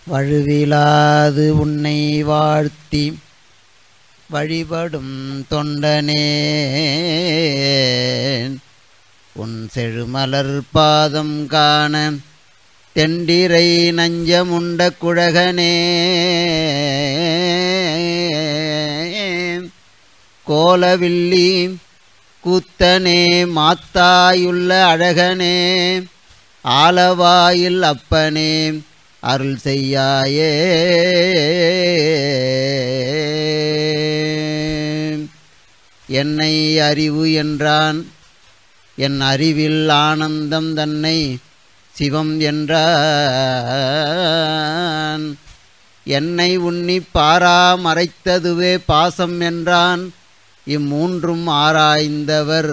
வழுவிலாது உன்னை வாழ்த்தி வழிபடும் தொண்டனேன் உன் செழுமலர் பாதம் காண தெண்டிரை நஞ்சமுண்ட குழகனே கோலவில்லி கூத்தனே மாத்தாயுள்ள அழகனே ஆலவாயில் அப்பனே அருள் செய்யாயே என்னை அறிவு என்றான் என் அறிவில் ஆனந்தம் தன்னை சிவம் என்றான் என்னை உன்னி பாரா மறைத்ததுவே பாசம் என்றான் இம்மூன்றும் ஆராய்ந்தவர்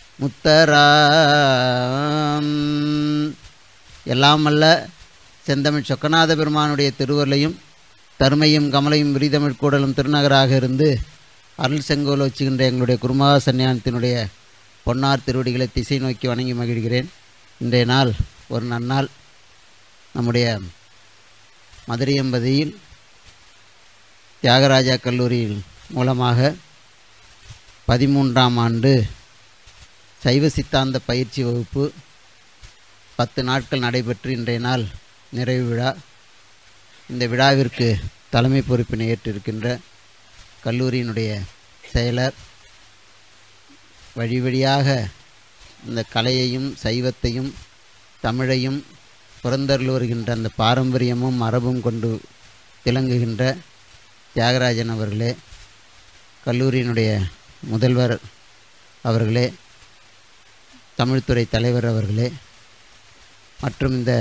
முத்தராம். எல்லாம் அல்ல செந்தமிழ் சொக்கநாத பெருமானுடைய திருவருளையும் தருமையும் கமலையும் விரிதமிழ் கூடலும் திருநகராக இருந்து அருள் செங்கோல் வச்சுகின்ற எங்களுடைய குருமகா சன்னியானத்தினுடைய பொன்னார் திருவடிகளை திசை நோக்கி வணங்கி மகிழ்கிறேன். இன்றைய நாள் ஒரு நன்னாள். நம்முடைய மதுரையம்பதியில் தியாகராஜா கல்லூரியில் மூலமாக 13ஆம் ஆண்டு சைவ சித்தாந்த பயிற்சி வகுப்பு 10 நாட்கள் நடைபெற்று இன்றைய நாள் நிறைவு விழா. இந்த விழாவிற்கு தலைமை பொறுப்பினை ஏற்றிருக்கின்ற கல்லூரியினுடைய செயலர், வழி வழியாக இந்த கலையையும் சைவத்தையும் தமிழையும் புறந்தருள் வருகின்ற அந்த பாரம்பரியமும் மரபும் கொண்டு திளங்குகின்ற தியாகராஜன் அவர்களே, கல்லூரியினுடைய முதல்வர் அவர்களே, தமிழ்துறை தலைவர் அவர்களே, மற்றும் இந்த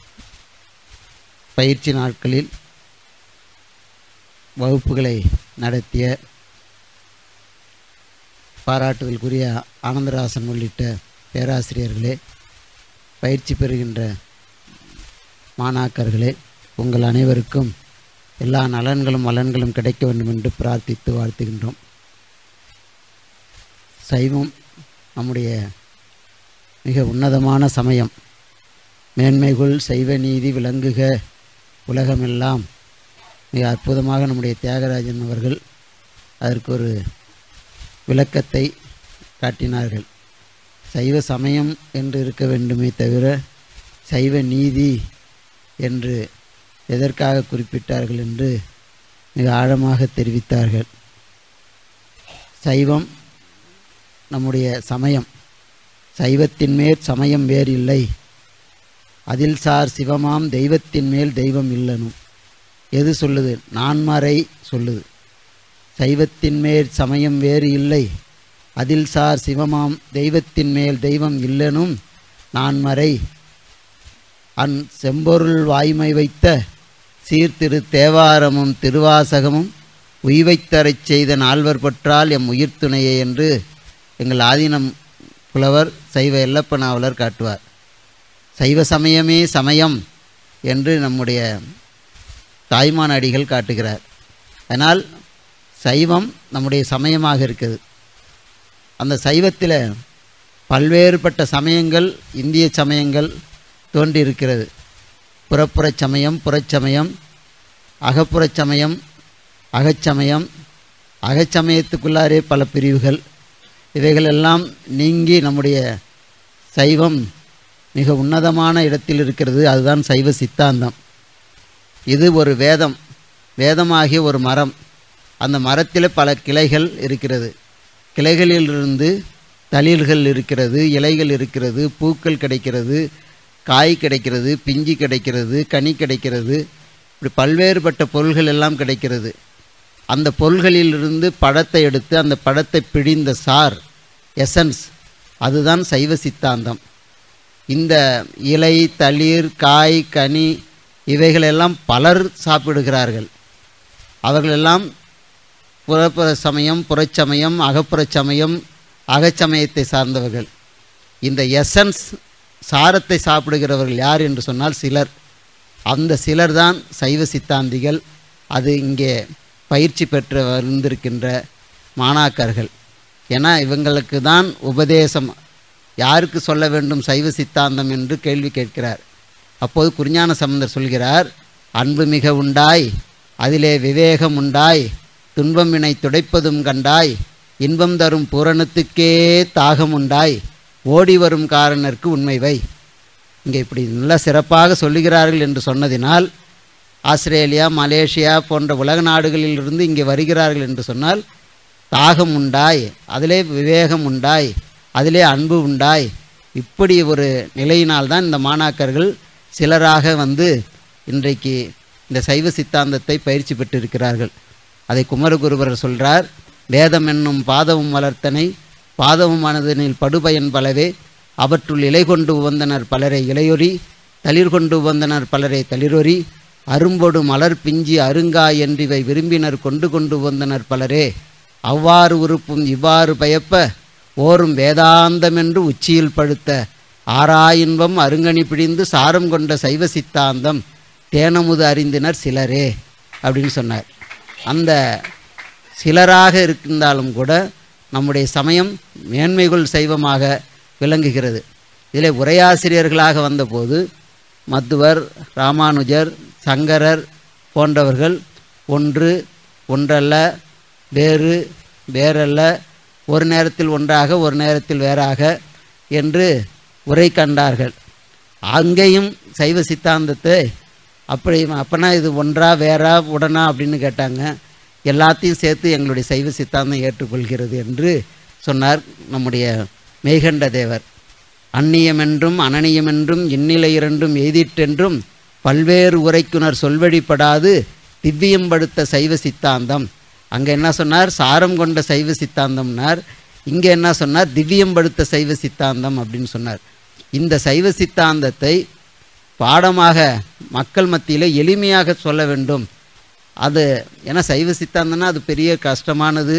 பயிற்சி நாட்களில் வகுப்புகளை நடத்திய பாராட்டுதலுக்குரிய ஆனந்தராசன் உள்ளிட்ட பேராசிரியர்களே, பயிற்சி பெறுகின்ற மாணாக்கர்களே, உங்கள் அனைவருக்கும் எல்லா நலன்களும் வளன்களும் கிடைக்க வேண்டும் என்று பிரார்த்தித்து வாழ்த்துகின்றோம். சைவம் நம்முடைய மிக உன்னதமான சமயம். மேன்மைகுள் சைவ நீதி விளங்குக உலகமெல்லாம். மிக அற்புதமாக நம்முடைய தியாகராஜன் அவர்கள் அதற்கு ஒரு விளக்கத்தை காட்டினார்கள். சைவ சமயம் என்று இருக்க வேண்டுமே தவிர சைவ நீதி என்று எதற்காக குறிப்பிட்டார்கள் என்று மிக ஆழமாக தெரிவித்தார்கள். சைவம் நம்முடைய சமயம். சைவத்தின் மேல் சமயம் வேறு இல்லை. அதில் சார் சிவமாம் தெய்வத்தின் மேல் தெய்வம் இல்லனும். எது சொல்லுது? நான்மறை சொல்லுது. சைவத்தின் மேல் சமயம் வேறு இல்லை, அதில் சார் சிவமாம் தெய்வத்தின் மேல் தெய்வம் இல்லனும் நான்மறை அன் செம்பொருள் வாய்மை வைத்த சீர்திரு தேவாரமும் திருவாசகமும் உய்வைத்தரச் செய்த நால்வர் பற்றால் எம் உயிர் துணையே என்று எங்கள் ஆதீனம் புலவர் சைவ எல்லப்பனாவலர் காட்டுவார். சைவ சமயமே சமயம் என்று நம்முடைய தாய்மான அடிகள் காட்டுகிறார். அதனால் சைவம் நம்முடைய சமயமாக இருக்குது. அந்த சைவத்தில் பல்வேறுபட்ட சமயங்கள், இந்திய சமயங்கள் தோன்றியிருக்கிறது. புறப்புறச் சமயம், புறச்சமயம், அகப்புறச் சமயம், அகச்சமயம், அகச்சமயத்துக்குள்ளாரே பல பிரிவுகள். இவைகளெல்லாம் நீங்கி நம்முடைய சைவம் மிக உன்னதமான இடத்தில் இருக்கிறது. அதுதான் சைவ சித்தாந்தம். இது ஒரு வேதம், வேதமாகிய ஒரு மரம். அந்த மரத்தில் பல கிளைகள் இருக்கிறது. கிளைகளிலிருந்து தளிர்கள் இருக்கிறது, இலைகள் இருக்கிறது, பூக்கள் கிடைக்கிறது, காய் கிடைக்கிறது, பிஞ்சு கிடைக்கிறது, கனி கிடைக்கிறது. இப்படி பல்வேறுபட்ட பொருள்கள் எல்லாம் கிடைக்கிறது. அந்த பொருள்களிலிருந்து பழத்தை எடுத்து அந்த பழத்தை பிழிந்த சார், எசன்ஸ், அதுதான் சைவ சித்தாந்தம். இந்த இலை, தளிர், காய், கனி இவைகளெல்லாம் பலர் சாப்பிடுகிறார்கள். அவர்களெல்லாம் புறப்புற சமயம், புறச்சமயம், அகப்புறச் சமயம், அகச்சமயத்தை சார்ந்தவர்கள். இந்த எசன்ஸ் சாரத்தை சாப்பிடுகிறவர்கள் யார் என்று சொன்னால் சிலர். அந்த சிலர் தான் சைவ சித்தாந்திகள். அது இங்கே பயிற்சி பெற்று வந்திருக்கின்ற மாணாக்கர்கள். ஏன்னா இவங்களுக்கு தான் உபதேசம். யாருக்கு சொல்ல வேண்டும் சைவ சித்தாந்தம் என்று கேள்வி கேட்கிறார். அப்போது குறிஞான சம்பந்தர் சொல்கிறார், அன்பு மிக உண்டாய், அதிலே விவேகம் உண்டாய், துன்பம் வினை துடைப்பதும் கண்டாய், இன்பம் தரும் பூரணத்துக்கே தாகம் உண்டாய், ஓடி வரும் காரணருக்கு உண்மை வை. இங்கே இப்படி நல்லா சிறப்பாக சொல்லுகிறார்கள் என்று சொன்னதினால், ஆஸ்திரேலியா, மலேசியா போன்ற உலக நாடுகளிலிருந்து இங்கே வருகிறார்கள் என்று சொன்னால், தாகம் உண்டாய், அதிலே விவேகம் உண்டாய், அதிலே அன்பு உண்டாய், இப்படி ஒரு நிலையினால்தான் இந்த மாணாக்கர்கள் சிலராக வந்து இன்றைக்கு இந்த சைவ சித்தாந்தத்தை பயிற்சி பெற்றிருக்கிறார்கள். அதை குமரகுருவர் சொல்கிறார், வேதம் என்னும் பாதவும் வளர்த்தனை, பாதவும் மனதனில் படுபயன் பலவே, அவற்றுள் இலை கொண்டு உவந்தனர் பலரை இலையொறி, தளிர் கொண்டு உவந்தனர் பலரை தளிரொறி, அரும்பொடு மலர் பிஞ்சி அருங்காய் என்றிவை விரும்பினர் கொண்டு கொண்டு உவந்தனர் பலரே, அவ்வாறு உறுப்பும் இவ்வாறு பயப்ப ஓரும் வேதாந்தமென்று உச்சியில் படுத்த ஆராயின்பம் அருங்கனி பிடிந்து சாரம் கொண்ட சைவ சித்தாந்தம் தேனமுது அறிந்தினர் சிலரே அப்படின்னு சொன்னார். அந்த சிலராக இருந்தாலும் கூட நம்முடைய சமயம் மேன்மைகள் சைவமாக விளங்குகிறது. இதில் உரையாசிரியர்களாக வந்தபோது மத்துவர், ராமானுஜர், சங்கரர் போன்றவர்கள் ஒன்றல்ல, வேறல்ல, ஒரு நேரத்தில் ஒன்றாக ஒரு நேரத்தில் வேறாக என்று உரை கண்டார்கள். அங்கேயும் சைவ சித்தாந்தத்தை அப்பனா இது ஒன்றா வேறா உடனா அப்படின்னு கேட்டாங்க. எல்லாத்தையும் சேர்த்து எங்களுடைய சைவ சித்தாந்தம் ஏற்றுக்கொள்கிறது என்று சொன்னார் நம்முடைய மெய்கண்ட தேவர். அந்நியமென்றும் அனநியமென்றும் இந்நிலை இரண்டும் எய்திட்டென்றும் பல்வேறு உரைக்குனர் சொல்வழிப்படாது திவ்யம் படுத்த சைவ சித்தாந்தம். அங்கே என்ன சொன்னார்? சாரம் கொண்ட சைவ சித்தாந்தம்னார். இங்கே என்ன சொன்னார்? திவ்யம் படுத்த சைவ சித்தாந்தம் அப்படின்னு சொன்னார். இந்த சைவ சித்தாந்தத்தை பாடமாக மக்கள் மத்தியில் எளிமையாக சொல்ல வேண்டும். அது ஏன்னா சைவ சித்தாந்தம்னா அது பெரிய கஷ்டமானது.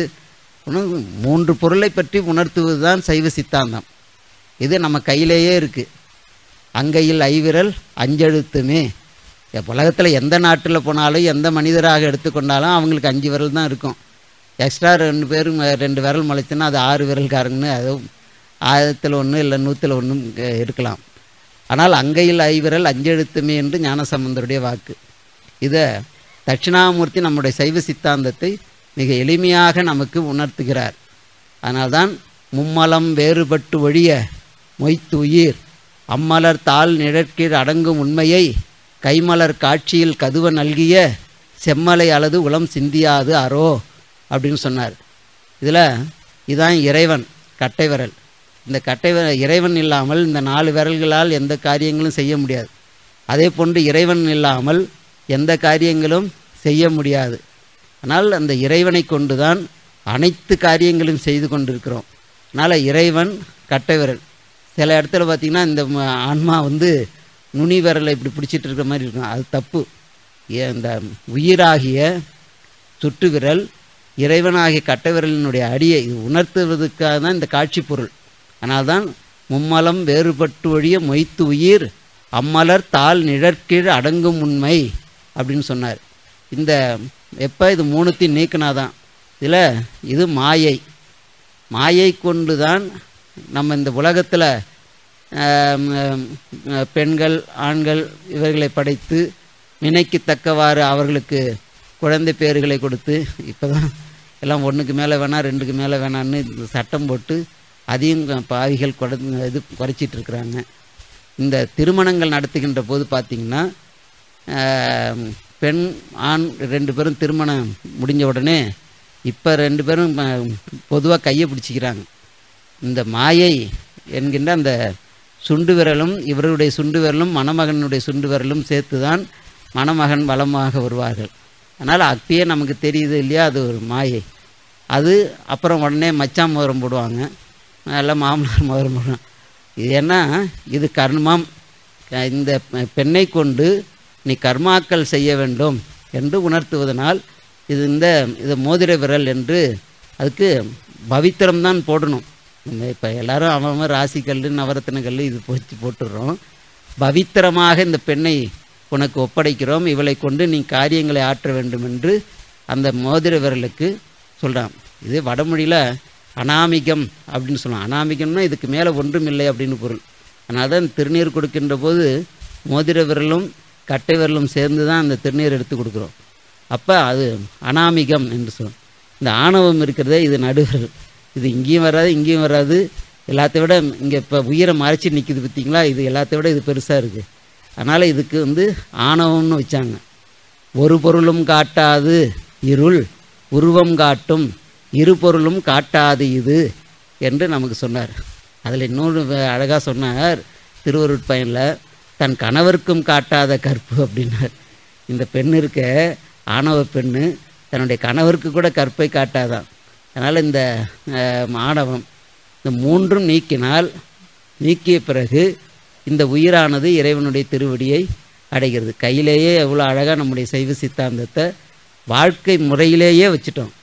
3 பொருளை பற்றி உணர்த்துவது தான் சைவ சித்தாந்தம். இது நம்ம கையிலேயே இருக்குது. அங்கையில் ஐவிரல் அஞ்செழுத்துமே. உலகத்தில் எந்த நாட்டில் போனாலும் எந்த மனிதராக எடுத்துக்கொண்டாலும் அவங்களுக்கு 5 விரல் தான் இருக்கும். எக்ஸ்ட்ரா 2 பேரும் 2 விரல் முளைச்சுன்னா அது 6 விரல்காரங்கன்னு, அதுவும் 1000 இல்லை 100 இருக்கலாம். ஆனால் அங்கையில் ஐவிரல் அஞ்செழுத்துமே என்று ஞானசம்பந்தருடைய வாக்கு. இதை தட்சிணாமூர்த்தி நம்முடைய சைவ சித்தாந்தத்தை மிக எளிமையாக நமக்கு உணர்த்துகிறார். அதனால்தான் மும்மலம் வேறுபட்டு ஒழிய மொய்த்து உயிர் அம்மலர் தாள் நிழற்கீழ் அடங்கும் உண்மையை கைமலர் காட்சியில் கதுவ நல்கிய செம்மலை அளது உளம் சிந்தியாது அரோ அப்படின்னு சொன்னார். இதில் இதுதான் இறைவன் கட்டை விரல். இந்த கட்டை இறைவன் இல்லாமல் இந்த 4 விரல்களால் எந்த காரியங்களும் செய்ய முடியாது. அதே போன்று இறைவன் இல்லாமல் எந்த காரியங்களும் செய்ய முடியாது. ஆனால் அந்த இறைவனை கொண்டு தான் அனைத்து காரியங்களும் செய்து கொண்டிருக்கிறோம். அதனால் இறைவன் கட்டை விரல். சில இடத்துல பார்த்திங்கன்னா இந்த ஆன்மா நுனி விரலை இப்படி பிடிச்சிட்டு இருக்கிற மாதிரி இருக்கும். அது தப்பு. இந்த உயிராகிய சுட்டு விரல் இறைவனாகிய கட்டை விரலினுடைய அடியை இது உணர்த்துவதற்காக தான் இந்த காட்சி பொருள். அதனால்தான் மும்மலம் வேறுபட்டு ஒழிய மொய்த்து உயிர் அம்மலர் தாள் நிழற்கீழ் அடங்கும் உண்மை அப்படின்னு சொன்னார். இந்த எப்போ இது 3த்தையும் நீக்கினாதான். இதில் இது மாயை கொண்டு தான் நம்ம இந்த உலகத்தில் பெண்கள் ஆண்கள் இவர்களை படைத்து நினைக்கு தக்கவாறு அவர்களுக்கு குழந்தை பேர்களை கொடுத்து, இப்போ தான் எல்லாம் 1க்கு மேலே வேணாம் 2க்கு மேலே வேணான்னு சட்டம் போட்டு அதையும் பாவிகள் குறைச்சிட்ருக்குறாங்க. இந்த திருமணங்கள் நடத்துகின்ற போது பார்த்திங்கன்னா பெண் ஆண் 2 பேரும் திருமணம் முடிஞ்ச உடனே இப்போ 2 பேரும் பொதுவாக கையை பிடிச்சிக்கிறாங்க. இந்த மாயை என்கின்ற அந்த சுண்டு விரலும் இவருடைய சுண்டு விரலும் மணமகனுடைய சுண்டு விரலும் சேர்த்து தான் மணமகன் வளமாக வருவார்கள். அதனால் அப்பயே நமக்கு தெரியுது இல்லையா, அது ஒரு மாயை. அது அப்புறம் உடனே மச்சான் மோதிரம் போடுவாங்க, எல்லாம் மாமனார் மோதிரம் போடுவாங்க. இது என்ன, இது கர்மம். இந்த பெண்ணை கொண்டு நீ கர்மாக்கள் செய்ய வேண்டும் என்று உணர்த்துவதனால் இது மோதிர விரல் என்று அதுக்கு பவித்திரம்தான் போடணும். இப்போ எல்லோரும் அவன் ராசிக்கல் நவரத்தினக்கல் இது போட்டுடுறோம். பவித்திரமாக இந்த பெண்ணை உனக்கு ஒப்படைக்கிறோம், இவளை கொண்டு நீ காரியங்களை ஆற்ற வேண்டும் என்று அந்த மோதிர விரலுக்கு சொல்கிறான். இது வடமொழியில் அநாமிகம் அப்படின்னு சொல்லலாம். அநாமிகம்னா இதுக்கு மேலே ஒன்றும் இல்லை அப்படின்னு பொருள். அதனால தான் திருநீர் கொடுக்கின்ற போது மோதிர விரலும் கட்டை விரலும் சேர்ந்து தான் அந்த திருநீர் எடுத்து கொடுக்குறோம். அப்போ அது அனாமிகம் என்று சொல்லும். இந்த ஆணவம் இருக்கிறதே இது நடுவர், இது இங்கேயும் வராது இங்கேயும் வராது, எல்லாத்த விட இங்கே இப்போ உயிரை மறைச்சி நிற்கிது பார்த்திங்களா, இது எல்லாத்த விட இது பெருசாக இருக்குது. அதனால் இதுக்கு ஆணவம்னு வச்சாங்க. ஒரு பொருளும் காட்டாது இருள் உருவம் காட்டும், இரு பொருளும் காட்டாது இது என்று நமக்கு சொன்னார். அதில் இன்னொரு அழகாக சொன்னார் திருவருட்பயனில், தன் கணவருக்கும் காட்டாத கற்பு அப்படின்னார். இந்த பெண் இருக்க ஆணவ பெண்ணு தன்னுடைய கணவருக்கு கூட கற்பை காட்டாதான். அதனால் இந்த ஆணவம் இந்த மூன்றும் நீக்கிய பிறகு இந்த உயிரானது இறைவனுடைய திருவடியை அடைகிறது. கையிலேயே எவ்வளோ அழகாக நம்முடைய சைவ சித்தாந்தத்தை வாழ்க்கை முறையிலேயே வச்சுட்டோம்.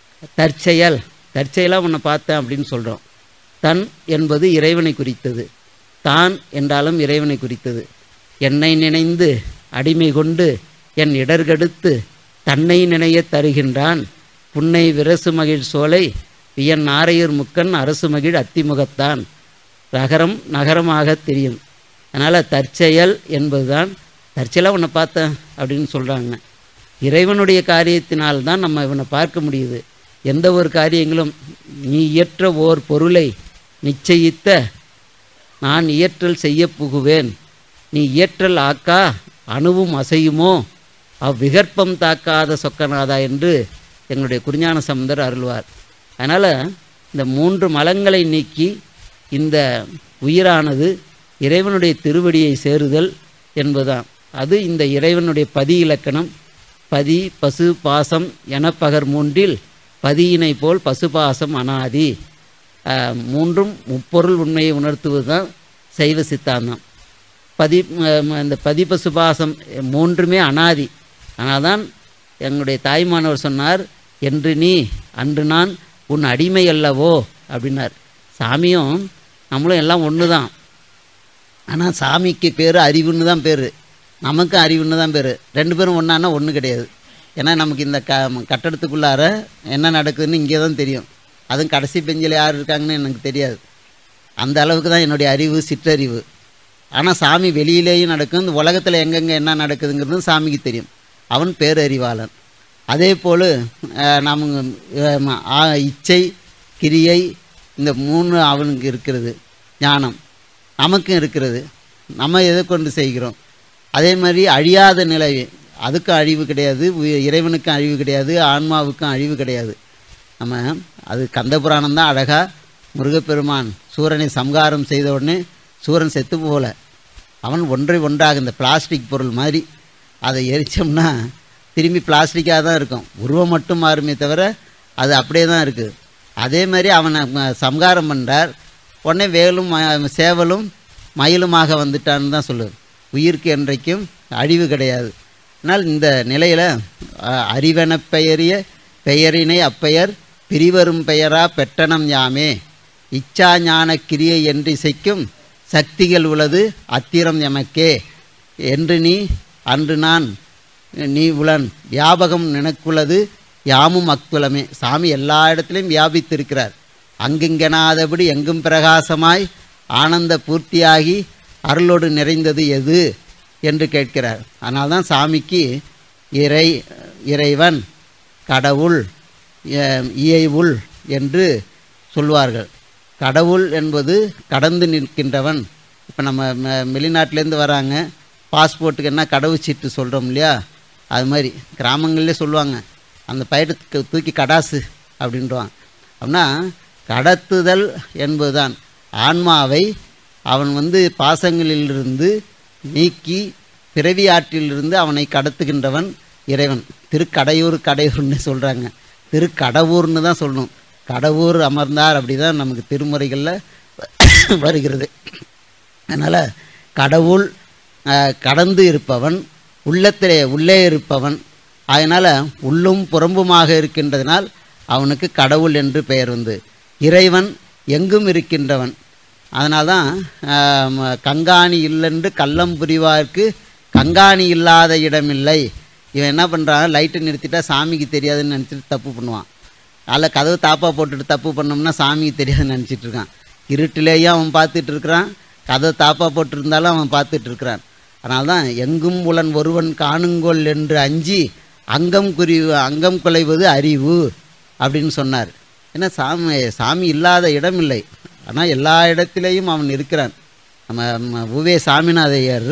தற்செயலாக உன்னை பார்த்தேன் அப்படின்னு சொல்கிறோம். தன் என்பது இறைவனை குறித்தது, தான் என்றாலும் இறைவனை குறித்தது. என்னை நினைந்து அடிமை கொண்டு என் இடர்கெடுத்து தன்னை நினைய தருகின்றான் புன்னை விரசு மகிழ் சோலை வியன் நாரையூர் முக்கன் அரசு மகிழ் அத்திமுகத்தான் ரகரம் நகரமாக தெரியும். அதனால் தற்செயல் என்பது தான், தற்செயலாக உன்னை பார்த்தேன் அப்படின்னு சொல்கிறாங்க. இறைவனுடைய காரியத்தினால்தான் நம்ம இவனை பார்க்க முடியுது. எந்த ஒரு காரியங்களும் நீ இயற்ற ஓர் பொருளை நிச்சயித்த நான் இயற்றல் செய்ய புகுவேன், நீ இயற்றல் ஆக்கா அணுவும் அசையுமோ அவ்விகற்பம் தாக்காத சொக்கநாதா என்று எங்களுடைய குருஞான சம்பந்தர் அருள்வார். அதனால் இந்த மூன்று மலங்களை நீக்கி இந்த உயிரானது இறைவனுடைய திருவடியை சேருதல் என்பதுதான். அது இந்த இறைவனுடைய பதி இலக்கணம். பதி பசு பாசம் எனப்பகர் மூன்றில் பதியினை போல் பசுபாசம் அனாதி. மூன்றும் முப்பொருள் உண்மையை உணர்த்துவது தான் சைவ சித்தாந்தம். இந்த பதி பசுபாசம் மூன்றுமே அனாதி. ஆனால் தான் எங்களுடைய தாய்மானவர் சொன்னார், என்று நீ அன்று நான் உன் அடிமை அல்லவோ அப்படின்னார். சாமியும் நம்மளும் எல்லாம் ஒன்று தான். ஆனால் சாமிக்கு பேர் அறிவுன்னு தான் பேர், நமக்கும் அறிவுன்னு தான் பேர். ரெண்டு பேரும் ஒன்றானா ஒன்று கிடையாது. ஏன்னா நமக்கு இந்த கட்டடத்துக்குள்ளார என்ன நடக்குதுன்னு இங்கே தான் தெரியும். அதுவும் கடைசி பெஞ்சில் யார் இருக்காங்கன்னு எனக்கு தெரியாது. அந்த அளவுக்கு தான் என்னுடைய அறிவு, சிற்றறிவு. ஆனால் சாமி வெளியிலேயும் நடக்கும், இந்த உலகத்தில் எங்கெங்கே என்ன நடக்குதுங்கிறது சாமிக்கு தெரியும். அவன் பேரறிவாளன். அதே போல் நம்ம இச்சை கிரியை இந்த மூணு அவனுக்கு இருக்கிறது, ஞானம் நமக்கும் இருக்கிறது. நம்ம எதை கொண்டு செய்கிறோம். அதே மாதிரி அழியாத நிலை, அதுக்கும் அழிவு கிடையாது, இறைவனுக்கும் அழிவு கிடையாது, ஆன்மாவுக்கும் அழிவு கிடையாது. நம்ம அது கந்தபுராணம் தான் அழகாக முருகப்பெருமான் சூரனை சம்ஹாரம் செய்த உடனே சூரன் செத்து போகல, அவன் ஒன்றை ஒன்றாக இந்த பிளாஸ்டிக் பொருள் மாதிரி அதை எரித்தோம்னா திரும்பி பிளாஸ்டிக்காக தான் இருக்கும், உருவம் மட்டும் மாறுமே தவிர அது அப்படியே தான் இருக்குது. அதே மாதிரி அவனை சம்ஹாரம் பண்ணுறார். உடனே வேலும் சேவலும் மயிலுமாக வந்துட்டான்னு தான் சொல்லுது. உயிருக்கு என்றைக்கும் அழிவு கிடையாது. ஆனால் இந்த நிலையில் அறிவென பெயரிய பெயரினை அப்பெயர் பிரிவரும் பெயரா பெற்றனம் யாமே இச்சா ஞான கிரியை என்று இசைக்கும் சக்திகள் உள்ளது அத்திரம் எமக்கே என்று நீ அன்று நான் நீ உளன் வியாபகம் நினைக்குள்ளது யாமும் அக்குலமே. சாமி எல்லா இடத்துலையும் வியாபித்திருக்கிறார். அங்குங்கெனாதபடி எங்கும் பிரகாசமாய் ஆனந்த பூர்த்தியாகி அருளோடு நிறைந்தது எது என்று கேட்கிறார். அதனால் தான் சாமிக்கு இறைவன், கடவுள், இயைவுள் என்று சொல்வார்கள். கடவுள் என்பது கடந்து நிற்கின்றவன். இப்போ நம்ம வெளிநாட்டிலேருந்து வராங்க, பாஸ்போர்ட்டுக்கு என்ன கடவுச்சீட்டு சொல்கிறோம் இல்லையா, அது மாதிரி கிராமங்கள்லேயே சொல்லுவாங்க, அந்த பயிருக்கு தூக்கி கடாசு அப்படின்றான். அப்படின்னா கடத்துதல் என்பதுதான் ஆன்மாவை அவன் பாசங்களிலிருந்து நீக்கி பிறவி ஆற்றிலிருந்து அவனை கடத்துகின்றவன் இறைவன். கடையூர்னு சொல்கிறாங்க, திருக்கடவுர்னு தான் சொல்லணும். கடவுர் அமர்ந்தார் அப்படி தான் நமக்கு திருமுறைகளில் வருகிறது. அதனால் கடவுள் கடந்து இருப்பவன், உள்ளே இருப்பவன். அதனால் உள்ளும் புறம்புமாக இருக்கின்றதனால் அவனுக்கு கடவுள் என்று பெயர். இறைவன் எங்கும் இருக்கின்றவன். அதனால்தான் கங்காணி இல்லென்று கள்ளம் புரிவார்க்கு கங்காணி இல்லாத இடமில்லை. இவன் என்ன பண்ணுறான், லைட்டை நிறுத்திட்டா சாமிக்கு தெரியாதுன்னு நினச்சிட்டு தப்பு பண்ணுவான். அதில் கதவு தாப்பா போட்டுட்டு தப்பு பண்ணோம்னா சாமிக்கு தெரியாதுன்னு நினச்சிட்ருக்கான். இருட்டிலேயும் அவன் பார்த்துட்டு இருக்கிறான், கதவு தாப்பா போட்டிருந்தாலும் அவன் பார்த்துட்ருக்கிறான். அதனால்தான் எங்கும் உளன் ஒருவன் காணுங்கொள் என்று அஞ்சி அங்கம் குலைவது அறிவு அப்படின்னு சொன்னார். ஏன்னா சாமி இல்லாத இடம் இல்லை, ஆனால் எல்லா இடத்திலையும் அவன் இருக்கிறான். நம்ம உவே சாமிநாதையர்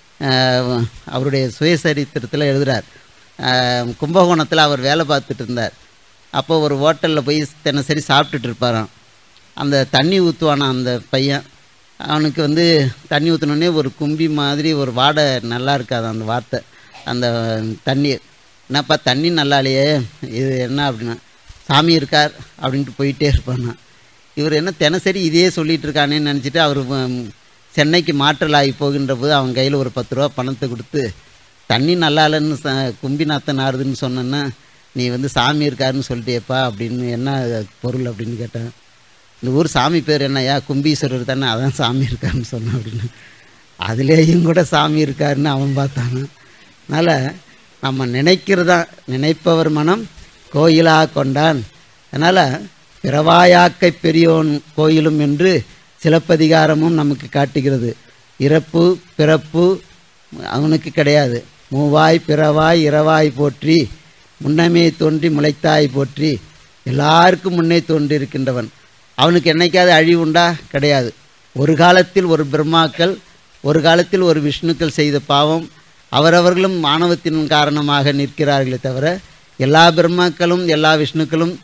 அவருடைய சுயசரித்திரத்தில் எழுதுகிறார். கும்பகோணத்தில் அவர் வேலை பார்த்துட்டு இருந்தார். அப்போ ஒரு ஹோட்டலில் போய் தினசரி சாப்பிட்டுட்டு இருப்பாராம். அந்த தண்ணி ஊற்றுவானா அந்த பையன், அவனுக்கு வந்து தண்ணி ஊற்றினோடனே ஒரு கும்பி மாதிரி ஒரு வாடை நல்லா இருக்காது அந்த வார்த்தை, அந்த தண்ணீர். என்னப்பா தண்ணி நல்லா இல்லையே, இது என்ன அப்படின்னா, சாமி இருக்கார் அப்படின்ட்டு போயிட்டே இருப்பானா. இவர் என்ன தினசரி இதே சொல்லிகிட்டு இருக்கானேன்னு நினச்சிட்டு அவர் சென்னைக்கு மாற்றலாகி போகின்ற போது அவன் கையில் ஒரு 10 ரூபா பணத்தை கொடுத்து, தண்ணி நல்லா இல்லைன்னு கும்பி நாற்றம் நாறுதுன்னு சொன்னேன்னா நீ வந்து சாமி இருக்காருன்னு சொல்லிட்டேப்பா அப்படின்னு, என்ன பொருள் அப்படின்னு கேட்டேன். இந்த ஊர் சாமி பேர் என்னையா, கும்பீஸ்வரர் தானே, அதான் சாமி இருக்காருன்னு சொன்னான் அப்படின்னு. அதுலேயும் கூட சாமி இருக்காருன்னு அவன் பார்த்தானா. அதனால் நம்ம நினைக்கிறதான், நினைப்பவர் மனம் கோயிலா கொண்டான். அதனால் பிறவாயாக்கை பெரியோன் கோயிலும் என்று சிலப்பதிகாரமும் நமக்கு காட்டுகிறது. இறப்பு பிறப்பு அவனுக்கு கிடையாது. மூவாய் பிறவாய் இரவாய் போற்றி, முன்னமே தோன்றி முளைத்தாய் போற்றி, எல்லாருக்கும் முன்னே தோன்றி இருக்கின்றவன். அவனுக்கு என்னைக்காவது அழிவு உண்டா? கிடையாது. ஒரு காலத்தில் ஒரு பிரம்மாக்கள், ஒரு காலத்தில் ஒரு விஷ்ணுக்கள் செய்த பாவம் அவரவர்களும் மானவத்தின் காரணமாக நிற்கிறார்களே தவிர எல்லா பிரம்மாக்களும் எல்லா விஷ்ணுக்களும்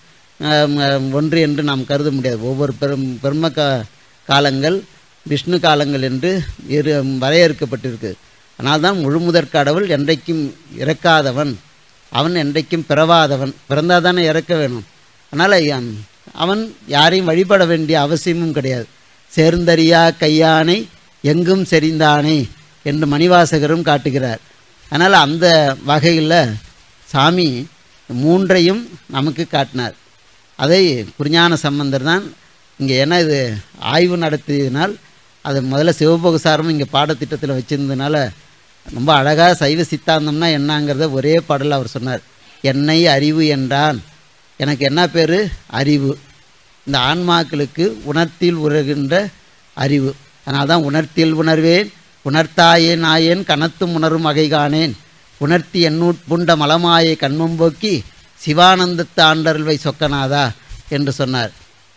ஒன்று என்று நாம் கருத முடியாது. ஒவ்வொரு பிரம்ம காலங்கள் விஷ்ணு காலங்கள் என்று வரையறுக்கப்பட்டிருக்கு. ஆனால் தான் முழுமுதற் கடவுள் என்றைக்கும் இறக்காதவன், அவன் என்றைக்கும் பிறவாதவன். பிறந்தால் தானே இறக்க வேணும். அதனால் அவன் யாரையும் வழிபட வேண்டிய அவசியமும் கிடையாது. சேர்ந்தறியா கையானை எங்கும் செறிந்தானே என்று மணிவாசகரும் காட்டுகிறார். அதனால் அந்த வகையில் சாமி 3ஐயும் நமக்கு காட்டினார். அதை குறிஞான சம்பந்தர் தான் இங்கே, ஏன்னா இது ஆய்வு நடத்தியதுனால் அதை முதல்ல சிவபோகசாரம் இங்கே பாடத்திட்டத்தில் வச்சுருந்ததுனால ரொம்ப அழகாக சைவ சித்தாந்தம்னா என்னங்கிறத ஒரே பாடலில் அவர் சொன்னார். என்னை அறிவு என்றான். எனக்கு என்ன பேர்? அறிவு. இந்த ஆன்மாக்களுக்கு உணர்த்தில் உணர்கின்ற அறிவு. அதனால் தான் உணர்த்தில் உணர்வேன் உணர்த்தாயேன் ஆயேன் கனத்தும் உணரும் வகை காணேன், உணர்த்தி எண்ணூட்புண்ட மலமாயை கண்மம்போக்கி சிவானந்தத்து ஆண்டருள்வை சொக்கநாதா என்று சொன்னார்.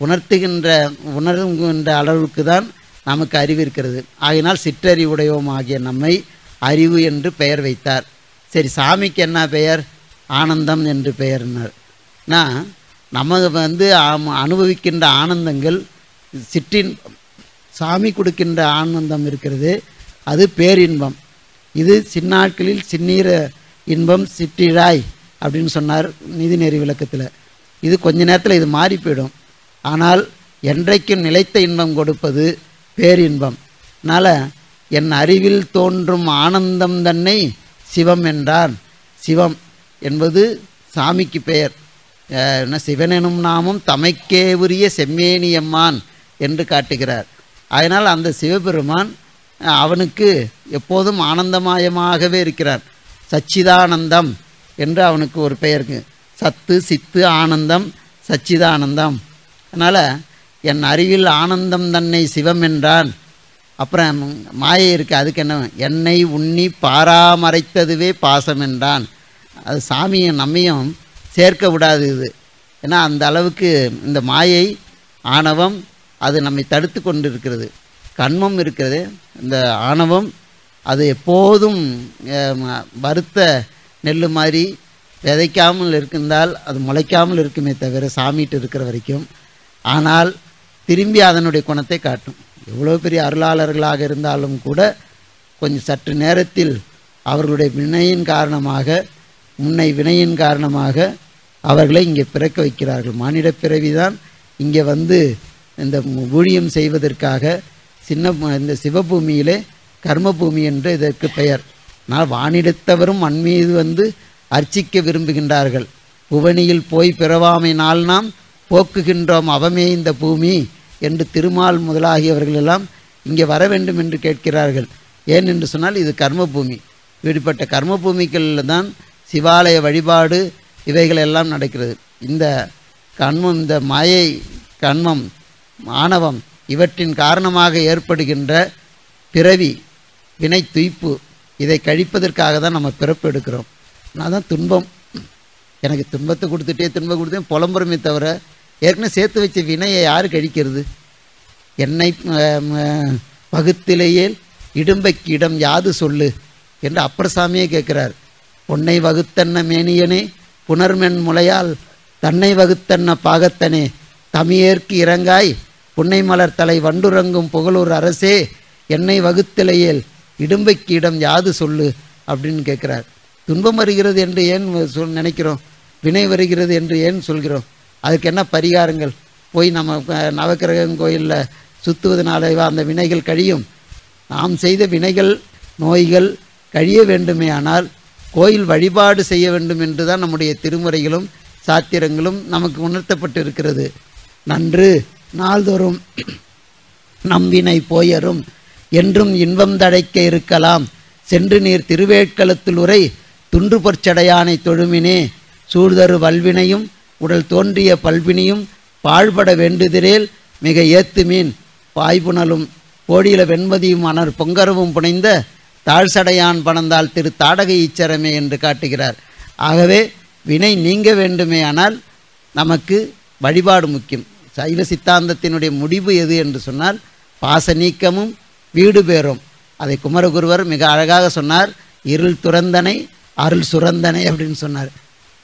உணர்கின்ற அளவுக்கு தான் நமக்கு அறிவு இருக்கிறது. ஆகினால் சிற்றறிவுடையோம் ஆகிய நம்மை அறிவு என்று பெயர் வைத்தார். சரி, சாமிக்கு என்ன பெயர்? ஆனந்தம் என்று பெயர்னார். நம்ம வந்து அனுபவிக்கின்ற ஆனந்தங்கள் சாமி கொடுக்கின்ற ஆனந்தம் இருக்கிறது, அது பேரின்பம். இது சின்னாட்களில் சின்னீர இன்பம் சிற்றிழாய் அப்படின்னு சொன்னார் நீதிநெறி விளக்கத்தில். இது கொஞ்ச நேரத்தில் இது மாறி போயிடும். ஆனால் என்றைக்கும் நிலைத்த இன்பம் கொடுப்பது பேரின்பம். அதனால் என் அறிவில் தோன்றும் ஆனந்தம் தன்னை சிவம் என்றான். சிவம் என்பது சாமிக்கு பெயர். சிவனெனும் நாமும் தமைக்கே உரிய செம்மேனியம்மான் என்று காட்டுகிறார். அதனால் அந்த சிவபெருமான் அவனுக்கு எப்போதும் ஆனந்தமயமாகவே இருக்கிறான். சச்சிதானந்தம் என்று அவனுக்கு ஒரு பெயருக்கு, சத்து சித்து ஆனந்தம் சச்சிதானந்தம். அதனால் என் அறிவில் ஆனந்தம் தன்னை சிவம் என்றான். அப்புறம் மாயை இருக்குது, அதுக்கு என்ன? என்னை உண்ணி பாராமறைத்ததுவே பாசம் என்றான். அது சாமியும் நம்மையும் சேர்க்க விடாது இது. ஏன்னா அந்த அளவுக்கு இந்த மாயை ஆணவம் அது நம்மை தடுத்து கொண்டு இருக்கிறது. கண்மம் இருக்கிறது, இந்த ஆணவம் அது எப்போதும் வறுத்த நெல் மாதிரி விதைக்காமல் இருந்தால் அது முளைக்காமல் இருக்குமே தவிர சாமிட்டு இருக்கிற வரைக்கும். ஆனால் திரும்பி அதனுடைய குணத்தை காட்டும். எவ்வளோ பெரிய அருளாளர்களாக இருந்தாலும் கூட கொஞ்சம் சற்று நேரத்தில் அவர்களுடைய வினையின் காரணமாக, முன்னை வினையின் காரணமாக அவர்களை இங்கே பிறக்க வைக்கிறார்கள். மானிட பிறவிதான் இங்கே வந்து இந்த ஊழியம் செய்வதற்காக இந்த சிவபூமியிலே கர்மபூமி என்று இதற்கு பெயர். ஆனால் வானிடத்தவரும் மண்மீது வந்து அர்ச்சிக்க விரும்புகின்றார்கள். புவனியில் போய் பிறவாமை நாள் நாம் போக்குகின்றோம் அவமே இந்த பூமி என்று திருமால் முதலாகியவர்கள் எல்லாம் இங்கே வர வேண்டும் என்று கேட்கிறார்கள். ஏன் என்று சொன்னால் இது கர்மபூமி. இப்படிப்பட்ட கர்மபூமிகளில் தான் சிவாலய வழிபாடு இவைகள் எல்லாம் நடக்கிறது. இந்த கண்மம், இந்த மாயை, கண்மம், ஆணவம் இவற்றின் காரணமாக ஏற்படுகின்ற பிறவி, வினை துய்ப்பு, இதை கழிப்பதற்காக தான் நம்ம பிறப்பு எடுக்கிறோம். நான் தான் துன்பம், எனக்கு துன்பத்தை துன்பம் கொடுத்தேன் புலம்புறமே தவிர ஏற்கனவே சேர்த்து வச்ச வினையை யார் கழிக்கிறது? என்னை வகுத்திலேயே இடும்பைக்கு இடம் யாது சொல்லு என்று அப்பர்சாமியே கேட்குறார். பொன்னை வகுத்தன்ன மேனியனே புனர்மென் முளையால் தன்னை வகுத்தன்ன பாகத்தனே தமியேற்கு இறங்காய் புன்னை மலர் தலை வண்டுறங்கும் புகழூர் அரசே என்னை வகுத்திலேயேல் இடும்பைக்கு இடம் யாது சொல்லு அப்படின்னு கேட்குறார். துன்பம் வருகிறது என்று ஏன் நினைக்கிறோம்? வினை வருகிறது என்று ஏன் சொல்கிறோம்? அதுக்கு என்ன பரிகாரங்கள்? போய் நம்ம நவக்கிரகம் கோயிலில் சுற்றுவதனாலேவா அந்த வினைகள் கழியும்? நாம் செய்த வினைகள் நோய்கள் கழிய வேண்டுமே ஆனால் கோயில் வழிபாடு செய்ய வேண்டும் என்று தான் நம்முடைய திருமுறைகளும் சாத்திரங்களும் நமக்கு உணர்த்தப்பட்டு இருக்கிறது. நன்று நாள்தோறும் நம்பினை போயரும் என்றும் இன்பம் தடைக்க இருக்கலாம் சென்று நீர் திருவேட்களத்தில் உரை துன்று பொற்சடையானை தொழுமினே சூழ்தரு வல்வினையும் உடல் தோன்றிய பல்வினியும் பாழ்பட வேண்டுதிரேல் மிக ஏத்துமீன் பாய்புணலும் போடியில வெண்மதியும் அனர் பொங்கரவும் புனைந்த தாழ்சடையான் பணந்தால் திரு தாடகை ஈச்சரமே என்று காட்டுகிறார். ஆகவே வினை நீங்க வேண்டுமே ஆனால் நமக்கு வழிபாடு முக்கியம். சைவ சித்தாந்தத்தினுடைய முடிவு எது என்று சொன்னால் பாச நீக்கமும் வீடு பேரும். அதை குமரகுருவர் மிக அழகாக சொன்னார். இருள் துறந்தனை அருள் சுரந்தனை அப்படின்னு சொன்னார்.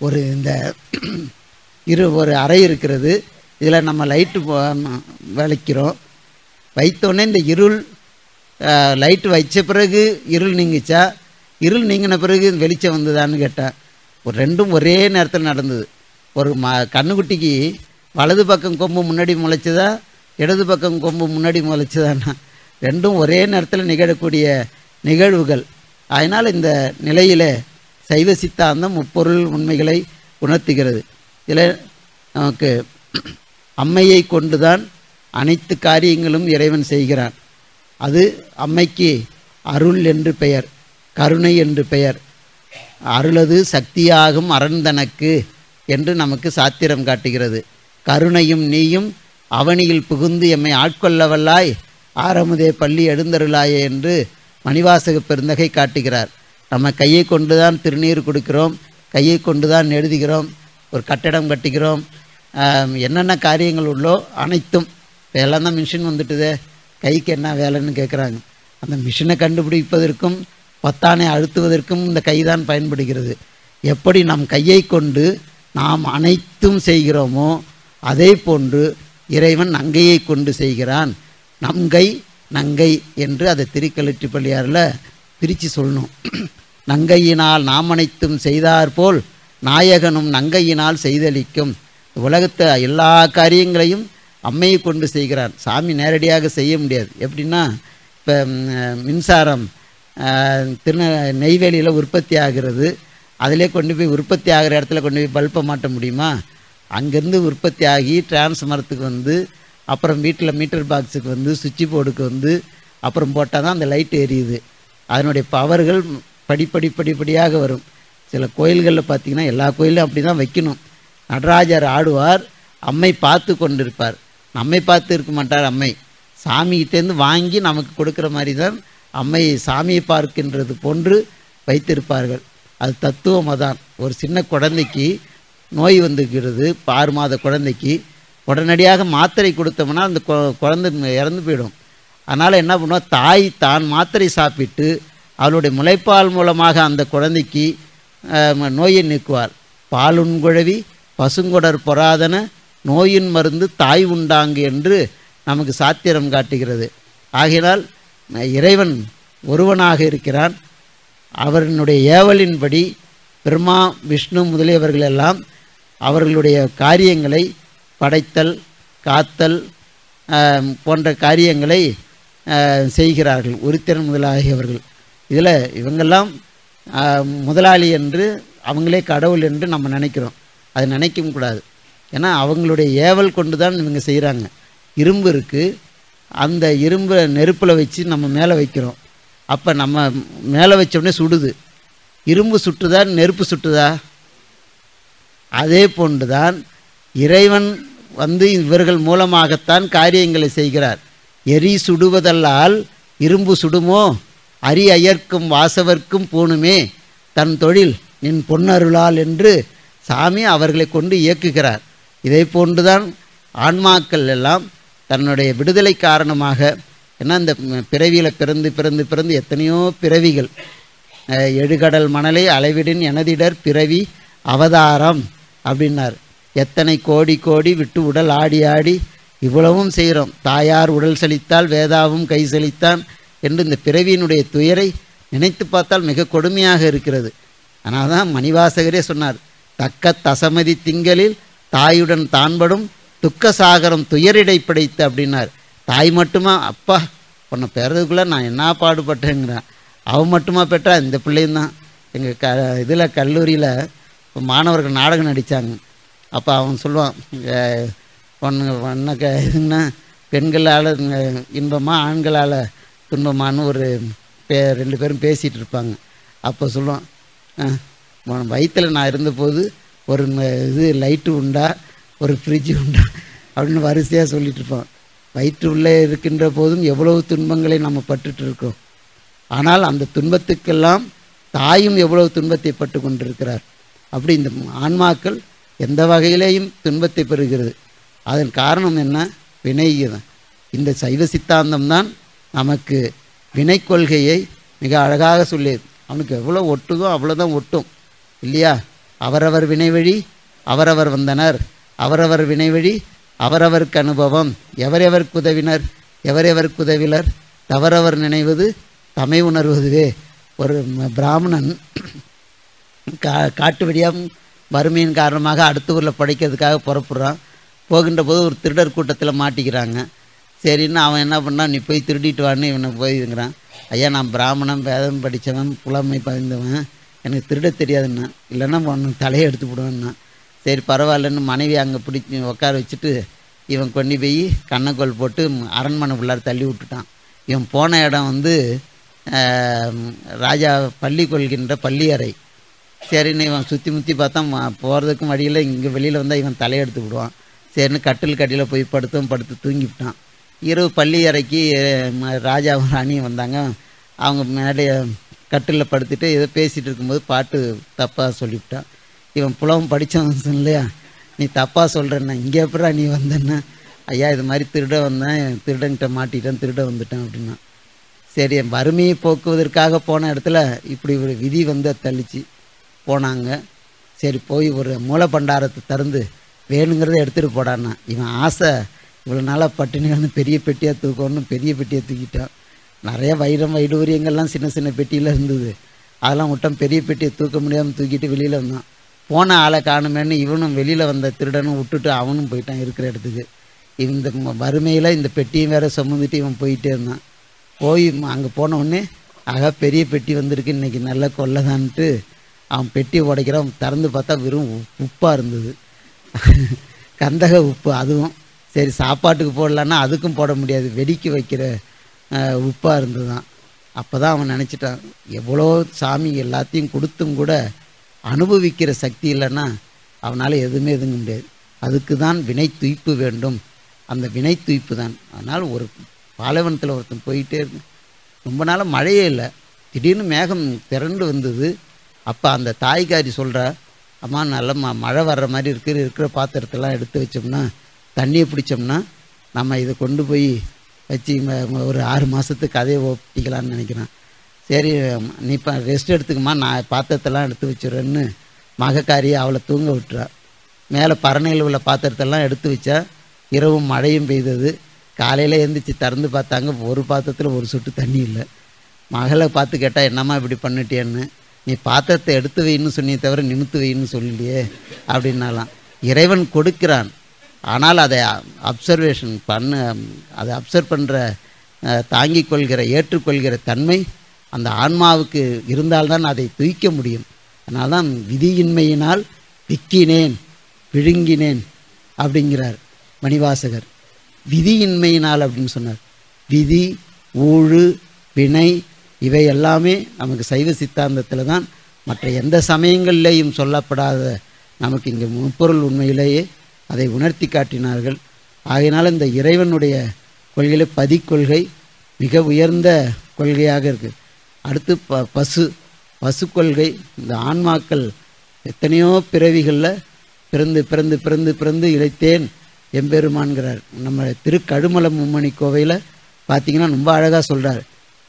ஒரு அறை இருக்கிறது, இதில் நம்ம லைட்டு விளக்கிறோம். வைத்தோடனே இந்த இருள் லைட்டு வச்ச பிறகு இருள் நீங்கிச்சா, இருள் நீங்கின பிறகு வெளிச்சம் வந்ததான்னு கேட்டேன். ரெண்டும் ஒரே நேரத்தில் நடந்தது. ஒரு கண்ணுக்குட்டிக்கு வலது பக்கம் கொம்பு முன்னாடி முளைச்சதா இடது பக்கம் கொம்பு முன்னாடி முளைச்சதான்னா ரெண்டும் ஒரே நேரத்தில் நிகழக்கூடிய நிகழ்வுகள். அதனால் இந்த நிலையில் சைவ சித்தாந்தம் முப்பொருள் உண்மைகளை உணர்த்துகிறது. இதில் நமக்கு அம்மையை கொண்டுதான் அனைத்து காரியங்களும் இறைவன் செய்கிறான். அது அம்மைக்கு அருள் என்று பெயர், கருணை என்று பெயர். அருளது சக்தியாகும் அரண்தனக்கு என்று நமக்கு சாத்திரம் காட்டுகிறது. கருணையும் நீயும் அவனியில் புகுந்து எம்மை ஆட்கொள்ளவல்லாய் ஆரமுதே பள்ளி எழுந்தருளாயே என்று மணிவாசக பெருந்தகை காட்டுகிறார். நம்ம கையை கொண்டு தான் திருநீர் கொடுக்கிறோம், கையை கொண்டு தான் எழுதுகிறோம், ஒரு கட்டடம் கட்டிக்கிறோம், என்னென்ன காரியங்கள் உள்ளோ அனைத்தும். இப்போ எல்லாம் தான் மிஷின் வந்துட்டுதே, கைக்கு என்ன வேலைன்னு கேட்குறாங்க. அந்த மிஷினை கண்டுபிடிப்பதற்கும் பொத்தானை அழுத்துவதற்கும் இந்த கைதான் பயன்படுகிறது. எப்படி நம் கையை கொண்டு நாம் அனைத்தும் செய்கிறோமோ அதே போன்று இறைவன் நங்கையை கொண்டு செய்கிறான். நங்கை நங்கை என்று அதை திருக்கலற்றி பள்ளியாரில் பிரித்து சொல்லணும். நங்கையினால் நாம் அனைத்தும் செய்தாற்போல் நாயகனும் நங்கையினால் செய்தளிக்கும். உலகத்தை எல்லா காரியங்களையும் அம்மையை கொண்டு செய்கிறான். சாமி நேரடியாக செய்ய முடியாது. எப்படின்னா இப்போ மின்சாரம் நெய்வேலியில் உற்பத்தி ஆகிறது, அதிலே கொண்டு போய் உற்பத்தி ஆகிற இடத்துல கொண்டு போய் பல்பை மாட்ட முடியுமா? அங்கேருந்து உற்பத்தி ஆகி டிரான்ஸ்ஃபார்மரத்துக்கு வந்து அப்புறம் வீட்டில் மீட்டர் பாக்ஸுக்கு வந்து சுவிட்சு போர்டுக்கு வந்து அப்புறம் போட்டால் தான் அந்த லைட் எரியுது. அதனுடைய பவர்கள் படிப்படியாக வரும். சில கோயில்களில் பார்த்திங்கன்னா எல்லா கோயிலும் அப்படி தான் வைக்கணும். நடராஜர் ஆடுவார், அம்மை பார்த்து கொண்டிருப்பார். நம்மை பார்த்து இருக்க மாட்டார். அம்மை சாமிகிட்டேருந்து வாங்கி நமக்கு கொடுக்குற மாதிரி தான் அம்மை சாமியை பார்க்கின்றது போன்று வைத்திருப்பார்கள். அது தத்துவமாக தான். ஒரு சின்ன குழந்தைக்கு நோய் வந்துக்கிறது, 6 மாத குழந்தைக்கு உடனடியாக மாத்திரை கொடுத்தோம்னா அந்த குழந்தை இறந்து போயிடும். அதனால் என்ன பண்ணுவோம், தாய் தான் மாத்திரை சாப்பிட்டு அவளுடைய முளைப்பால் மூலமாக அந்த குழந்தைக்கு நோயை நீக்குவார். பாலுண்குழவி பசுங்கொடர் பொறாதன நோயின் மருந்து தாய் உண்டாங்கு என்று நமக்கு சாத்திரம் காட்டுகிறது. ஆகையினால் இறைவன் ஒருவனாக இருக்கிறான். அவர்களுடைய ஏவலின்படி பிரம்மா விஷ்ணு முதலியவர்களெல்லாம் அவர்களுடைய காரியங்களை படைத்தல் காத்தல் போன்ற காரியங்களை செய்கிறார்கள். உரித்திரன் முதலாகியவர்கள். இதில் இவங்கெல்லாம் முதலாளி என்று அவங்களே கடவுள் என்று நம்ம நினைக்கிறோம். அது நினைக்கவும் கூடாது. ஏன்னா அவங்களுடைய ஏவல் கொண்டு தான் இவங்க செய்கிறாங்க. இரும்பு இருக்குது, அந்த இரும்பை நெருப்பில் வச்சு நம்ம மேலே வைக்கிறோம். அப்போ நம்ம மேலே வச்சோடனே சுடுது. இரும்பு சுட்டுதா நெருப்பு சுட்டுதா? அதே போன்று தான் இறைவன் வந்து இவர்கள் மூலமாகத்தான் காரியங்களை செய்கிறார். எரி சுடுவதல்லால் இரும்பு சுடுமோ அரி அயர்க்கும் வாசவர்க்கும் பூணுமே தன் தொழில் நின் பொன்னருளால் என்று சாமி அவர்களை கொண்டு இயக்குகிறார். இதை போன்றுதான் ஆன்மாக்கள் எல்லாம் தன்னுடைய விடுதலை காரணமாக, ஏன்னா இந்த பிறவியில் பிறந்து பிறந்து பிறந்து எத்தனையோ பிறவிகள், எழுகடல் மணலை அளவிடின் எனதிடர் பிறவி அவதாரம் அப்படின்னார். எத்தனை கோடி கோடி விட்டு உடல் ஆடி ஆடி இவ்வளவும் செய்கிறோம். தாயார் உடல் செழித்தால் வேதாவும் கை செழித்தான் என்று இந்த பிறவியினுடைய துயரை நினைத்து பார்த்தால் மிக கொடுமையாக இருக்கிறது. ஆனால் தான் மணிவாசகரே சொன்னார், தக்க தசமதி திங்களில் தாயுடன் தான்படும் துக்க சாகரம் துயரிடை படைத்து அப்படின்னார். தாய் மட்டுமா, அப்பா உன்னை பெறதுக்குள்ளே நான் என்ன பாடுபட்டேங்கிறான். அவன் மட்டுமா பெற்றா, இந்த பிள்ளையும் தான். எங்கள் இதில் கல்லூரியில் மாணவர்கள் நாடகம் நடித்தாங்க. அப்போ அவன் சொல்லுவான், இதுங்கன்னா பெண்களால் இன்பமா ஆண்களால் துன்பமானு ஒரு 2 பேரும் பேசிகிட்டு இருப்பாங்க. அப்போ சொல்லுவான், வயிற்றில் நான் இருந்தபோது ஒரு இது லைட்டு உண்டா, ஒரு ஃப்ரிட்ஜு உண்டா அப்படின்னு வரிசையாக சொல்லிகிட்டு இருப்பான். வயிற்று உள்ளே இருக்கின்ற போதும் எவ்வளவு துன்பங்களை நம்ம பட்டுட்டு இருக்கோம். ஆனால் அந்த துன்பத்துக்கெல்லாம் தாயும் எவ்வளவு துன்பத்தை பட்டு கொண்டிருக்கிறார். அப்படி இந்த ஆன்மாக்கள் எந்த வகையிலேயும் துன்பத்தை பெறுகிறது. அதன் காரணம் என்ன? வினை தான். இந்த சைவ சித்தாந்தம் தான் நமக்கு வினை கொள்கையை மிக அழகாக சொல்லியது. அவனுக்கு எவ்வளோ ஒட்டுதோ அவ்வளோதான் ஒட்டும் இல்லையா? அவரவர் வினைவழி அவரவர் வந்தனர், அவரவர் வினைவழி அவரவருக்கு அனுபவம், எவரெவருக்கு உதவினர் எவரெவருக்கு உதவிலர், தவறவர் நினைவது தமை உணர்வதுவே. ஒரு பிராமணன் காட்டு வழியாக வறுமையின் காரணமாக அடுத்த ஊரில் படைக்கிறதுக்காக புறப்படுறான். போகின்ற போது ஒரு திருடர் கூட்டத்தில் மாட்டிக்கிறாங்க. சரின்னு அவன் என்ன பண்ணான், நீ போய் திருடிட்டு வான்னு இவனை போய்ங்கிறான். ஐயா, நான் பிராமணன், வேதம் படித்தவன், புலமை பதிந்தவன், எனக்கு திருட தெரியாதுன்னா. இல்லைன்னா உனக்கு தலையை எடுத்து விடுவேன்னா. சரி பரவாயில்லன்னு மனைவி அங்கே பிடிச்சி உட்கார வச்சுட்டு இவன் கொண்டு போய் கண்ணக்கோல் போட்டு அரண்மனை உள்ளார தள்ளி விட்டுட்டான். இவன் போன இடம் ராஜா பள்ளி கொள்கின்ற பள்ளி அறை. சரின்னு இவன் சுற்றி முற்றி பார்த்தா போகிறதுக்கும் வழியில் இங்கே வெளியில் வந்தால் இவன் தலையெடுத்து விடுவான். சரின்னு கட்டில் கட்டியில் போய் படுத்து தூங்கிவிட்டான். இரவு பள்ளி அறைக்கு ராஜாவும் ராணியும் வந்தாங்க. அவங்க மேலே கட்டிலில் படுத்துட்டு ஏதோ பேசிகிட்டு இருக்கும்போது பாட்டு தப்பாக சொல்லிவிட்டான். இவன் புலவம் படித்தவன் இல்லையா, நீ தப்பாக சொல்கிறேன்னா இங்கே எப்படா நீ வந்தேன்னா, ஐயா இது மாதிரி திருட வந்தேன், திருடன்கிட்ட மாட்டிட்டேன், திருட வந்துட்டேன் அப்படின்னா. சரி, வறுமையை போக்குவதற்காக போன இடத்துல இப்படி ஒரு விதி தள்ளிச்சு போனாங்க. சரி போய் ஒரு மூலப்பண்டாரத்தை திறந்து வேணுங்கிறத எடுத்துகிட்டு போடான்னா. இவன் ஆசை இவ்வளோ நாளாக பட்டினி பெரிய பெட்டியாக தூக்கணும்னு பெரிய பெட்டியை தூக்கிட்டான். நிறைய வைடூரியங்கள்லாம் சின்ன சின்ன பெட்டியில் இருந்தது. அதெல்லாம் விட்டான். பெரிய பெட்டியை தூக்க முடியாமல் தூக்கிட்டு வெளியில் வந்தான். போன ஆளை காணுமேன்னு இவனும் வெளியில் வந்த திருடனும் விட்டுட்டு அவனும் போயிட்டான் இருக்கிற இடத்துக்கு. இந்த வறுமையில் இந்த பெட்டியும் வேறு சுமந்துட்டு இவன் போயிட்டே இருந்தான். போய் அங்கே போனவுடனே ஆகா பெரிய பெட்டி வந்திருக்கு, இன்றைக்கி நல்ல கொள்ளதான்ட்டு அவன் பெட்டி உடைக்கிறான். திறந்து பார்த்தா வெறும் உப்பாக இருந்தது, கந்தக உப்பு. அதுவும் சரி சாப்பாட்டுக்கு போடலான்னா அதுக்கும் போட முடியாது, வெடிக்க வைக்கிற உப்பாக இருந்தது தான். அப்போ தான் அவன் நினச்சிட்டான், எவ்வளோ சாமி எல்லாத்தையும் கொடுத்தும் கூட அனுபவிக்கிற சக்தி இல்லைன்னா அவனால் எதுவுமே எதுங்க முடியாது. அதுக்கு தான் வினை துய்ப்பு வேண்டும். அந்த வினை துய்ப்பு தான். அதனால் ஒரு பாலைவனத்தில் ஒருத்தன் போயிட்டே இருக்கு. ரொம்ப நாளாக மழையே இல்லை. திடீர்னு மேகம் திரண்டு வந்தது. அப்போ அந்த தாய்காரி சொல்கிறா, அம்மா நல்ல மழை வர்ற மாதிரி இருக்கிற பாத்திரத்தெல்லாம் எடுத்து வச்சோம்னா, தண்ணியை பிடிச்சோம்னா நம்ம இதை கொண்டு போய் வச்சு ஒரு 6 மாதத்துக்கு கதையை ஓட்டிக்கலான்னு நினைக்கிறான். சரி நீ இப்போ ரெஸ்ட் எடுத்துக்குமா, நான் பாத்திரத்தெல்லாம் எடுத்து வச்சுடுறேன்னு மகக்காரியை அவளை தூங்க விட்டுறா. மேலே பரணையில் உள்ள பாத்திரத்தெல்லாம் எடுத்து வச்சா. இரவும் மழையும் பெய்தது. காலையில் எழுந்திரிச்சு திறந்து பார்த்தாங்க, ஒரு பாத்திரத்தில் ஒரு சொட்டு தண்ணி இல்லை. மகளை பார்த்து கேட்டால் என்னம்மா இப்படி பண்ணிட்டேன்னு. நீ பாத்திரத்தை எடுத்து வைன்னு சொன்னியே தவிர நிமித்து வைன்னு சொல்லலையே அப்படின்னாலாம். இறைவன் கொடுக்கிறான், ஆனால் அதை அப்சர்வேஷன் அதை அப்சர்வ் பண்ணுற தாங்கிக் கொள்கிற ஏற்றுக்கொள்கிற தன்மை அந்த ஆன்மாவுக்கு இருந்தால்தான் அதை துய்க்க முடியும். அதனால தான் விதியின்மையினால் விக்கினேன் விழுங்கினேன் அப்படிங்கிறார் மணிவாசகர். விதியின்மையினால் அப்படின்னு சொன்னார். விதி, ஊழு, வினை இவை எல்லாமே நமக்கு சைவ சித்தாந்தத்தில் தான், மற்ற எந்த சமயங்கள்லேயும் சொல்லப்படாத நமக்கு இங்கே முப்பொருள் உண்மையிலேயே அதை உணர்த்தி காட்டினார்கள். ஆகையினால் இந்த இறைவனுடைய கொள்கையில் பதிக்கொள்கை மிக உயர்ந்த கொள்கையாக இருக்குது. அடுத்து பசு கொள்கை. இந்த ஆன்மாக்கள் எத்தனையோ பிறவிகளில் பிறந்து பிறந்து பிறந்து பிறந்து இழைத்தேன் எம்பெருமான்கிறார். நம்ம திருக்கழுமல மும்மணி கோவையில் பார்த்திங்கன்னா ரொம்ப அழகாக சொல்கிறார்.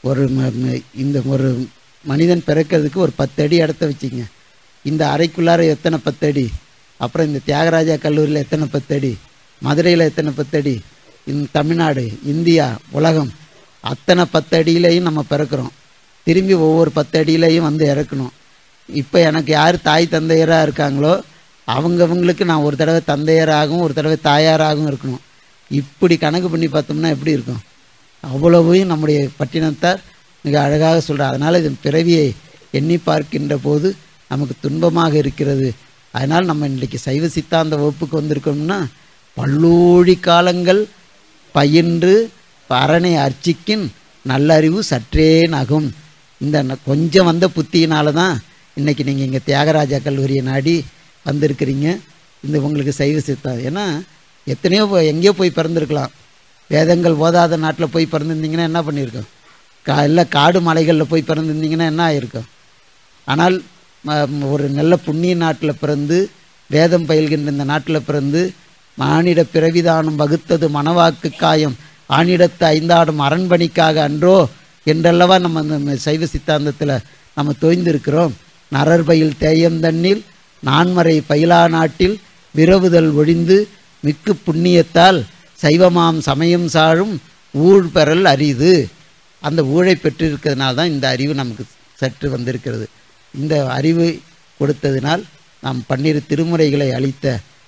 இந்த ஒரு மனிதன் பிறக்கிறதுக்கு ஒரு 10 அடி இடத்த வச்சுங்க. இந்த அறைக்குள்ளார எத்தனை 10 அடி, அப்புறம் இந்த தியாகராஜா கல்லூரியில் எத்தனை 10 அடி, மதுரையில் எத்தனை 10 அடி, இந்த தமிழ்நாடு, இந்தியா, உலகம் அத்தனை 10 அடியிலையும் நம்ம பிறக்கிறோம். திரும்பி ஒவ்வொரு 10 அடியிலையும் வந்து இறக்கணும். இப்போ எனக்கு யார் தாய் தந்தையராக இருக்காங்களோ அவங்களுக்கு நான் ஒரு தடவை தந்தையராகவும் ஒரு தடவை தாயாராகவும் இருக்கணும். இப்படி கணக்கு பண்ணி பார்த்தோம்னா எப்படி இருக்கும்? அவ்வளவையும் நம்முடைய பட்டினத்தார் மிக அழகாக சொல்கிறார். அதனால் இது பிறவியை எண்ணி பார்க்கின்ற போது நமக்கு துன்பமாக இருக்கிறது. அதனால் நம்ம இன்றைக்கி சைவ சித்தாந்த வகுப்புக்கு வந்திருக்கோம்னா பல்லோழி காலங்கள் பயின்று அரணை அர்ச்சிக்கின் நல்லறிவு சற்றே நகும். இந்த கொஞ்சம் வந்த புத்தியினால தான் இன்றைக்கி நீங்கள் இங்கே தியாகராஜா கல்லூரியை நாடி வந்திருக்கிறீங்க. இந்த உங்களுக்கு சைவ சித்தாந்தம். ஏன்னா எத்தனையோ எங்கேயோ போய் பிறந்திருக்கலாம். வேதங்கள் ஓதாத நாட்டில் போய் பிறந்திருந்தீங்கன்னா என்ன பண்ணியிருக்கோம்? இல்லை காடு மலைகளில் போய் பிறந்திருந்தீங்கன்னா என்ன ஆகிருக்கும்? ஆனால் ஒரு நல்ல புண்ணிய நாட்டில் பிறந்து வேதம் பயில்கின்ற இந்த நாட்டில் பிறந்து மானிட பிறவிதானம் வகுத்தது மனவாக்கு காயம் ஆனிடத்து ஐந்தாடும் அரண்பணிக்காக அன்றோ என்றல்லவா நம்ம அந்த சைவ சித்தாந்தத்தில் நம்ம தோய்ந்திருக்கிறோம். நரர்பயில் தேயம் தண்ணில் நான்மறை பயிலா நாட்டில் விரவுதல் ஒழிந்து மிக்கு புண்ணியத்தால் சைவமாம் சமயம் சாழும் ஊழ் பெறல் அரிது. அந்த ஊழை பெற்றிருக்கிறதுனால தான் இந்த அறிவு நமக்கு சற்று வந்திருக்கிறது. இந்த அறிவு கொடுத்ததினால் நாம் 12 திருமுறைகளை அளித்த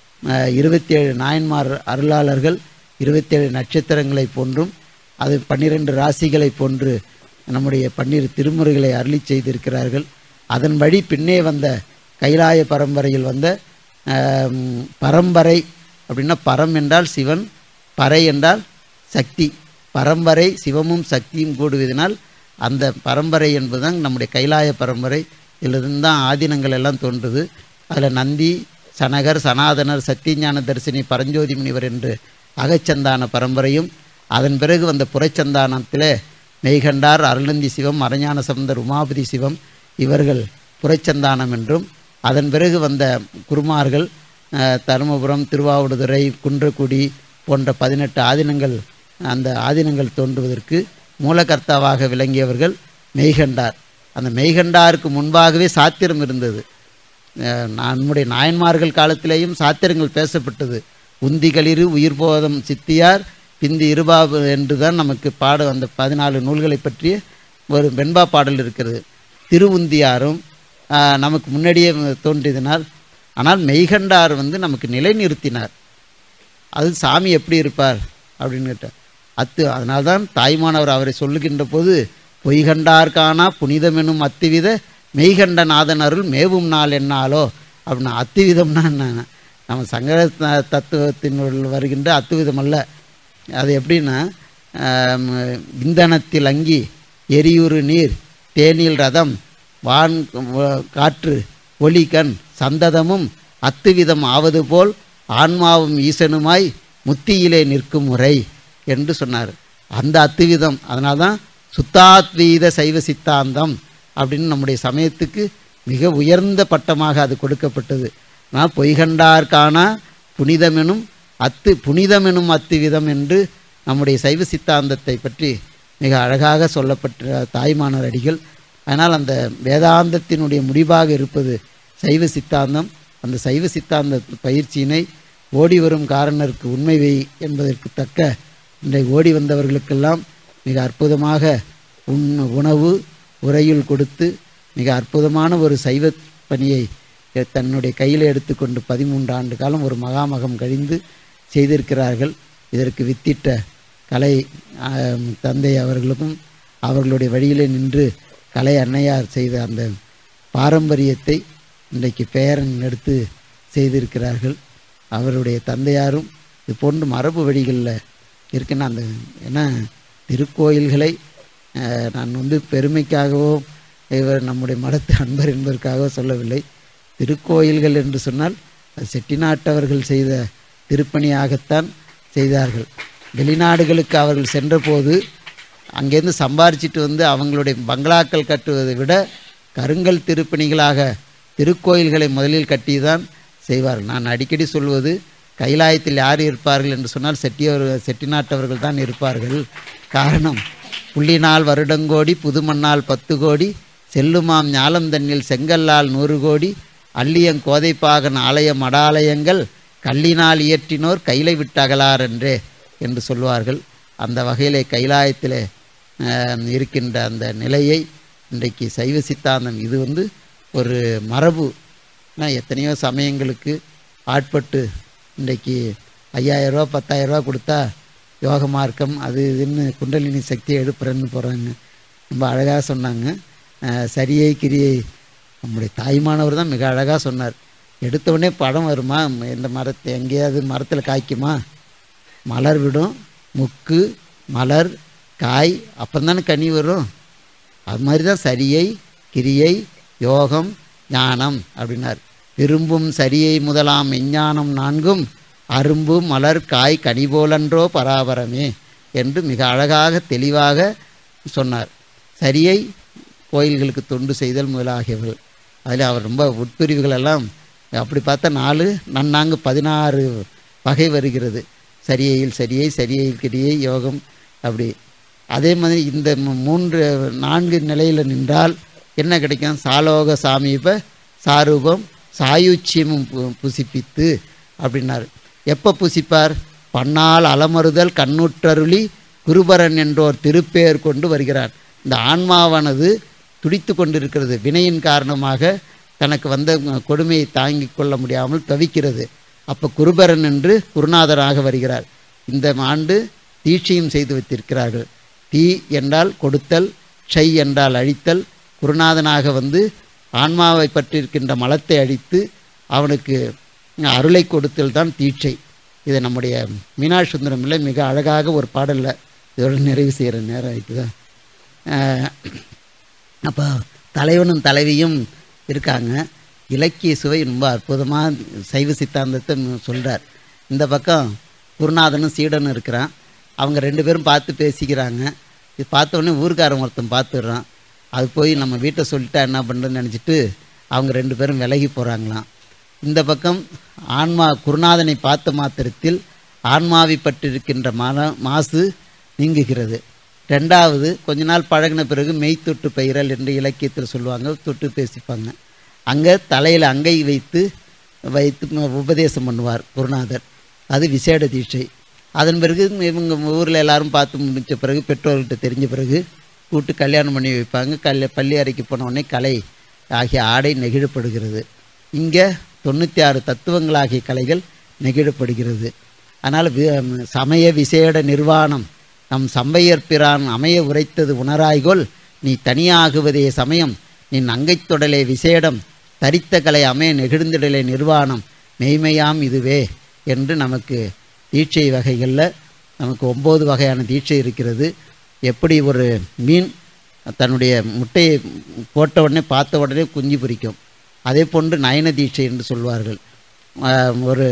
27 நாயன்மார் அருளாளர்கள் 27 நட்சத்திரங்களை போன்றும் அது 12 ராசிகளை போன்று நம்முடைய 12 திருமுறைகளை அருளி செய்திருக்கிறார்கள். அதன் வழி பின்னே வந்த கைலாய பரம்பரையில் வந்த பரம்பரை அப்படின்னா பரம் என்றால் சிவன், பறை என்றால் சக்தி. பரம்பரை சிவமும் சக்தியும் கூடுவதனால் அந்த பரம்பரை என்பதுதான் நம்முடைய கைலாய பரம்பரை. இதிலிருந்து தான் ஆதீனங்கள் எல்லாம் தோன்றுது. அதில் நந்தி, சனகர், சனாதனர், சத்தியஞான தரிசினி, பரஞ்சோதி முனிவர் என்று அகச்சந்தான பரம்பரையும், அதன் பிறகு வந்த புறச்சந்தானத்தில் மெய்கண்டார், அருளந்தி சிவம், அரஞான சம்பந்தர், உமாபதி சிவம் இவர்கள் புறச்சந்தானம் என்றும், அதன் பிறகு வந்த குருமார்கள் தருமபுரம், திருவாவடுதுறை, குன்றக்குடி போன்ற 18 ஆதீனங்கள், அந்த ஆதீனங்கள் தோன்றுவதற்கு மூலகர்த்தாவாக விளங்கியவர்கள் மெய்கண்டார். அந்த மெய்கண்டாருக்கு முன்பாகவே சாத்திரம் இருந்தது. நம்முடைய நாயன்மார்கள் காலத்திலேயும் சாத்திரங்கள் பேசப்பட்டது. உந்திகளிரு உயிர் போதம் சித்தியார் பிந்தி இருபாபு என்று தான் நமக்கு அந்த 14 நூல்களை பற்றிய ஒரு வெண்பா பாடல் இருக்கிறது. திருவுந்தியாரும் நமக்கு முன்னாடியே தோன்றியதனால், ஆனால் மெய்கண்டார் நமக்கு நிலைநிறுத்தினார். அது சாமி எப்படி இருப்பார் அப்படின்னு கேட்டார். அதனால்தான் தாய்மானவர் அவரை சொல்லுகின்ற போது பொய்கண்டார்கானா புனிதமெனும் அத்துவித மெய்கண்ட நாதன் அருள் மேவும் நாள் என்னாலோ அப்படின்னா, அத்துவிதம்னா என்ன? நம்ம சங்கர தத்துவத்தினுள் வருகின்ற அத்துவிதம் அல்ல. அது எப்படின்னா, இந்தனத்தில் அங்கி எரியுறு நீர் தேனில் ரதம் வான் காற்று ஒளிகண் சந்ததமும் அத்துவிதம் ஆவது போல் ஆன்மாவும் ஈசனுமாய் முத்தியிலே நிற்கும் முறை என்று சொன்னார். அந்த அத்துவிதம், அதனால்தான் சுத்தாத்வீத சைவ சித்தாந்தம் அப்படின்னு நம்முடைய சமயத்துக்கு மிக உயர்ந்த பட்டமாக அது கொடுக்கப்பட்டது. ஆனால் பொய்கண்டார்கானா புனிதமெனும் அத்துவிதம் என்று நம்முடைய சைவ சித்தாந்தத்தை பற்றி மிக அழகாக சொல்லப்பட்ட தாய்மானர் அடிகள். அதனால் அந்த வேதாந்தத்தினுடைய முடிவாக இருப்பது சைவ சித்தாந்தம். அந்த சைவ சித்தாந்த பயிற்சியினை ஓடி வரும் காரணருக்கு உண்மை வை என்பதற்கு தக்க இன்றைக்கு ஓடி வந்தவர்களுக்கெல்லாம் மிக அற்புதமாக உணவு உரையுள் கொடுத்து மிக அற்புதமான ஒரு சைவ பணியை தன்னுடைய கையில் எடுத்துக்கொண்டு 13 ஆண்டு காலம் ஒரு மகாமகம் கழிந்து செய்திருக்கிறார்கள். இதற்கு வித்திட்ட கலை தந்தை அவர்களுக்கும் அவர்களுடைய வழியிலே நின்று கலை அன்னையார் செய்த அந்த பாரம்பரியத்தை இன்றைக்கு பேரன் எடுத்து செய்திருக்கிறார்கள். அவருடைய தந்தையாரும் இது போன்று மரபு வழிகளில் இருக்குன்னா அந்த ஏன்னா திருக்கோயில்களை நான் பெருமைக்காகவோ இவர் நம்முடைய மடத்து அன்பர் என்பதற்காகவோ சொல்லவில்லை. திருக்கோயில்கள் என்று சொன்னால் அது செட்டிநாட்டவர்கள் செய்த திருப்பணியாகத்தான் செய்தார்கள். வெளிநாடுகளுக்கு அவர்கள் சென்றபோது அங்கேருந்து சம்பாரிச்சிட்டு வந்து அவங்களுடைய பங்களாக்கள் கட்டுவதை விட கருங்கல் திருப்பணிகளாக திருக்கோயில்களை முதலில் கட்டி தான் செய்வார்கள். நான் அடிக்கடி சொல்வது, கைலாயத்தில் யார் இருப்பார்கள் என்று சொன்னால் செட்டிநாட்டவர்கள் தான் இருப்பார்கள். காரணம், புள்ளினால் வருடங்கோடி புதுமண்ணால் 10 கோடி செல்லுமாம் ஞாலம் தன்னில் செங்கல்லால் 100 கோடி அள்ளியங் கோதைப்பாகன் ஆலய மடாலயங்கள் கல்லினால் இயற்றினோர் கைலை விட்டகலார் என்றே என்று சொல்வார்கள். அந்த வகையிலே கைலாயத்தில் இருக்கின்ற அந்த நிலையை இன்றைக்கு சைவ சித்தாந்தம் இது ஒரு மரபு. எத்தனையோ சமயங்களுக்கு ஆட்பட்டு இன்றைக்கு 5000 ரூபா 10,000 ரூபா கொடுத்தா யோக மார்க்கம் அது இதுன்னு குண்டலினி சக்தியை எடுப்புறேன்னு போகிறாங்க. ரொம்ப அழகாக சொன்னாங்க. சரியை கிரியை நம்முடைய தாய்மானவர் தான் மிக அழகாக சொன்னார். எடுத்தவுடனே படம் வருமா? இந்த மரத்தை எங்கேயாவது மரத்தில் காய்க்குமா? மலர் விடும், முக்கு மலர் காய், அப்புறம் தானே கனி வரும். அது மாதிரி தான் சரியை கிரியை யோகம் ஞானம் அப்படின்னார். விரும்பும் சரியை முதலாம் விஞ்ஞானம் 4 அரும்பு மலர் காய் கனி போலன்றோ பராபரமே என்று மிக அழகாக தெளிவாக சொன்னார். சரியை கோயில்களுக்கு தொண்டு செய்தல் முதலாகியவர்கள். அதில் அவர் ரொம்ப உட்பிரிவுகளெல்லாம் அப்படி பார்த்தா 4 நன்னாங்கு 16 வகை வருகிறது. சரியில் சரியில் கிரியை யோகம் அப்படி. அதே மாதிரி இந்த 4 நிலையில் நின்றால் என்ன கிடைக்கும்? சாலோக சாமீப சாரூபம் சாயுச்சியமும் புசிப்பித்து அப்படின்னார். எப்போ புசிப்பார்? பன்னால் அலமறுதல் கண்ணுற்றருளி குருபரன் என்றோர் திருப்பெயர் கொண்டு வருகிறார். இந்த ஆன்மாவானது துடித்து கொண்டிருக்கிறது. வினையின் காரணமாக தனக்கு வந்த கொடுமையை தாங்கிக் கொள்ள முடியாமல் தவிக்கிறது. அப்போ குருபரன் என்று குருநாதராக வருகிறார். இந்த ஆண்டு தீட்சையும் செய்து வைத்திருக்கிறார்கள். தீ என்றால் கொடுத்தல், ஷை என்றால் அழித்தல். குருநாதனாக வந்து ஆன்மாவை பற்றியிருக்கின்ற மலத்தை அழித்து அவனுக்கு அருளை கொடுத்தல் தான் தீட்சை. இதை நம்முடைய மீனாட்சி சுந்தரமில்லை மிக அழகாக ஒரு பாடலில் இதோட நிறைவு செய்கிற நேரம் ஆகிட்டுதா. அப்போ தலைவனும் தலைவியும் இருக்காங்க. இலக்கிய சுவை ரொம்ப அற்புதமாக சைவ சித்தாந்தத்தை சொல்கிறார். இந்த பக்கம் குருநாதனும் சீடனும் இருக்கிறான். அவங்க 2 பேரும் பார்த்து பேசிக்கிறாங்க. இது பார்த்தோன்னே ஊர்க்காரன் ஒருத்தன் பார்த்துடுறான். அது போய் நம்ம வீட்டை சொல்லிட்டா என்ன பண்ணுறதுன்னு நினச்சிட்டு அவங்க 2 பேரும் விலகி போகிறாங்களாம். இந்த பக்கம் ஆன்மா குருநாதனை பார்த்த மாத்திரத்தில் ஆன்மாவை பற்றிருக்கின்ற மாசு நீங்குகிறது. 2வது கொஞ்ச நாள் பழகின பிறகு மெய்த்தொட்டு பெயரல் என்று இலக்கியத்தில் சொல்லுவாங்க, தொட்டு பேசிப்பாங்க. அங்கே தலையில் அங்கை வைத்து உபதேசம் பண்ணுவார் குருநாதர். அது விசேட தீட்சை. அதன் பிறகு இவங்க ஊரில் எல்லாரும் பார்த்து முடித்த பிறகு பெற்றோர்கிட்ட தெரிஞ்ச பிறகு கூட்டு கல்யாணம் பண்ணி வைப்பாங்க. பள்ளி அறைக்கு போன உடனே கலை ஆகிய ஆடை நெகிழப்படுகிறது. இங்கே 96 தத்துவங்களாகிய கலைகள் நெகிழப்படுகிறது. அதனால் சமய விசேட நிர்வாணம் நம் சம்பையற்பிரான் அமைய உரைத்தது உணராய்கொள் நீ தனியாகுவதே சமயம் நின் அங்கைத்தொடலே விசேடம் தரித்த கலை அமைய நெகிழ்ந்திடலே நிர்வாணம் மெய்மையாம் இதுவே என்று நமக்கு தீட்சை வகைகளில் நமக்கு 9 வகையான தீட்சை இருக்கிறது. எப்படி ஒரு மீன் தன்னுடைய முட்டையை போட்ட உடனே பார்த்த உடனே குஞ்சு பொரிக்கும், அதே போன்று நயன தீட்சை என்று சொல்வார்கள். ஒரு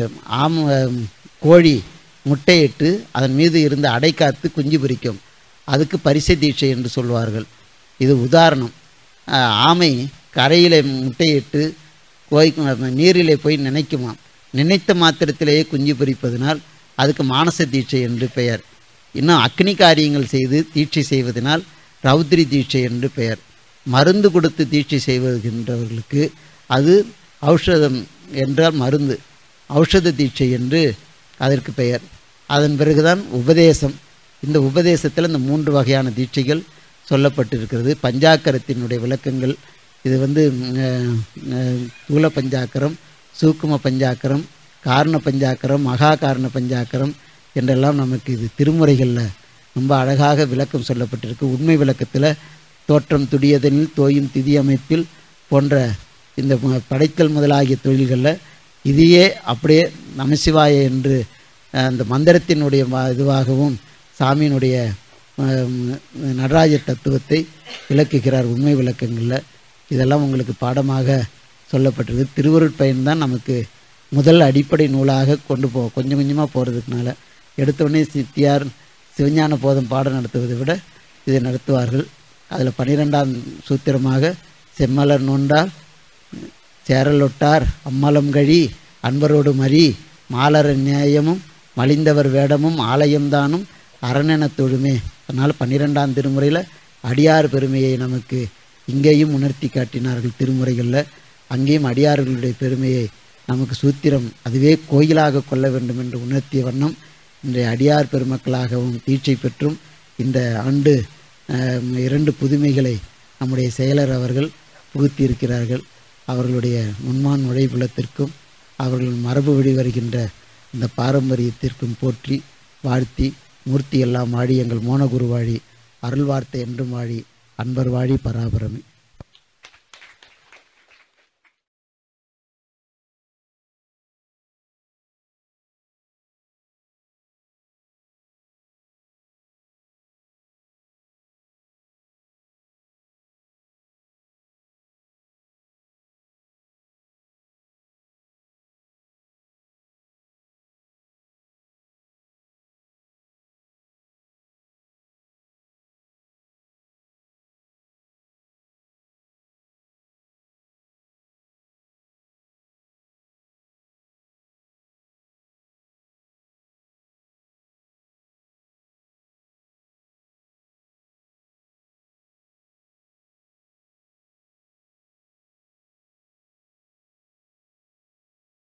கோழி முட்டையிட்டு அதன் மீது இருந்து அடை காத்து குஞ்சு பொரிக்கும், அதுக்கு பரிசை தீட்சை என்று சொல்வார்கள். இது உதாரணம். ஆமை கரையிலே முட்டையிட்டு நீரிலே போய் நினைக்குமா, நினைத்த மாத்திரத்திலேயே குஞ்சு பொரிப்பதனால் அதுக்கு மானச தீட்சை என்று பெயர். இன்னும் அக்னி காரியங்கள் செய்து தீட்சை செய்வதனால் ரௌத்ரி தீட்சை என்று பெயர். மருந்து கொடுத்து தீட்சை செய்வதுகின்றவர்களுக்கு அது ஔஷதம் என்றால் மருந்து, ஔஷத தீட்சை என்று அதற்கு பெயர். அதன் பிறகுதான் உபதேசம். இந்த உபதேசத்தில் இந்த 3 வகையான தீட்சைகள் சொல்லப்பட்டிருக்கிறது. பஞ்சாக்கரத்தினுடைய விளக்கங்கள் இது தூல பஞ்சாக்கரம், சூக்கும பஞ்சாக்கரம், காரண பஞ்சாக்கரம், மகா காரண பஞ்சாக்கரம் என்றெல்லாம் நமக்கு இது திருமுறைகளில் ரொம்ப அழகாக விளக்கம் சொல்லப்பட்டிருக்கு. உண்மை விளக்கத்தில் தோற்றம் துடியதனில் தோயும் திதி அமைப்பில் போன்ற இந்த படைத்தல் முதலாகிய தொழில்களில் இதையே அப்படியே நமசிவாய என்று அந்த மந்திரத்தினுடைய இதுவாகவும் சாமியினுடைய நடராஜ தத்துவத்தை விளக்குகிறார் உண்மை விளக்கங்களில். இதெல்லாம் உங்களுக்கு பாடமாக சொல்லப்பட்டிருக்கு. திருவருட்பயன் தான் நமக்கு முதல் அடிப்படை நூலாக கொண்டு கொஞ்சம் கொஞ்சமாக போகிறதுக்குனால எடுத்தோடனே சித்தியார் சிவஞான போதம் பாடம் நடத்துவதை விட இதை நடத்துவார்கள். அதில் 12ஆம் சூத்திரமாக செம்மலர் நோண்டால் சேரலொட்டார் அம்மலம் கழி அன்பரோடு மறி மாலர நியாயமும் மலிந்தவர் வேடமும் ஆலயம்தானும் அரணென தொழுமே. அதனால் 12ஆம் திருமுறையில் அடியார் பெருமையை நமக்கு இங்கேயும் உணர்த்தி காட்டினார்கள். திருமுறைகளில் அங்கேயும் அடியார்களுடைய பெருமையை நமக்கு சூத்திரம் அதுவே கோயிலாக கொள்ள வேண்டும் என்று உணர்த்திய வண்ணம் இன்றைய அடியார் பெருமக்களாகவும் தீட்சை பெற்றும் இந்த ஆண்டு 2 புதுமைகளை நம்முடைய செயலர் அவர்கள் புகுத்தியிருக்கிறார்கள். அவர்களுடைய முன்மான் உழைப்புலத்திற்கும் அவர்கள் மரபு வழி வருகின்ற இந்த பாரம்பரியத்திற்கும் போற்றி வாழ்த்தி மூர்த்தி எல்லாம் வாழி எங்கள் மோனகுரு வாழி அருள் வார்த்தை என்றும் வாழி அன்பர் வாழி பராபரமே.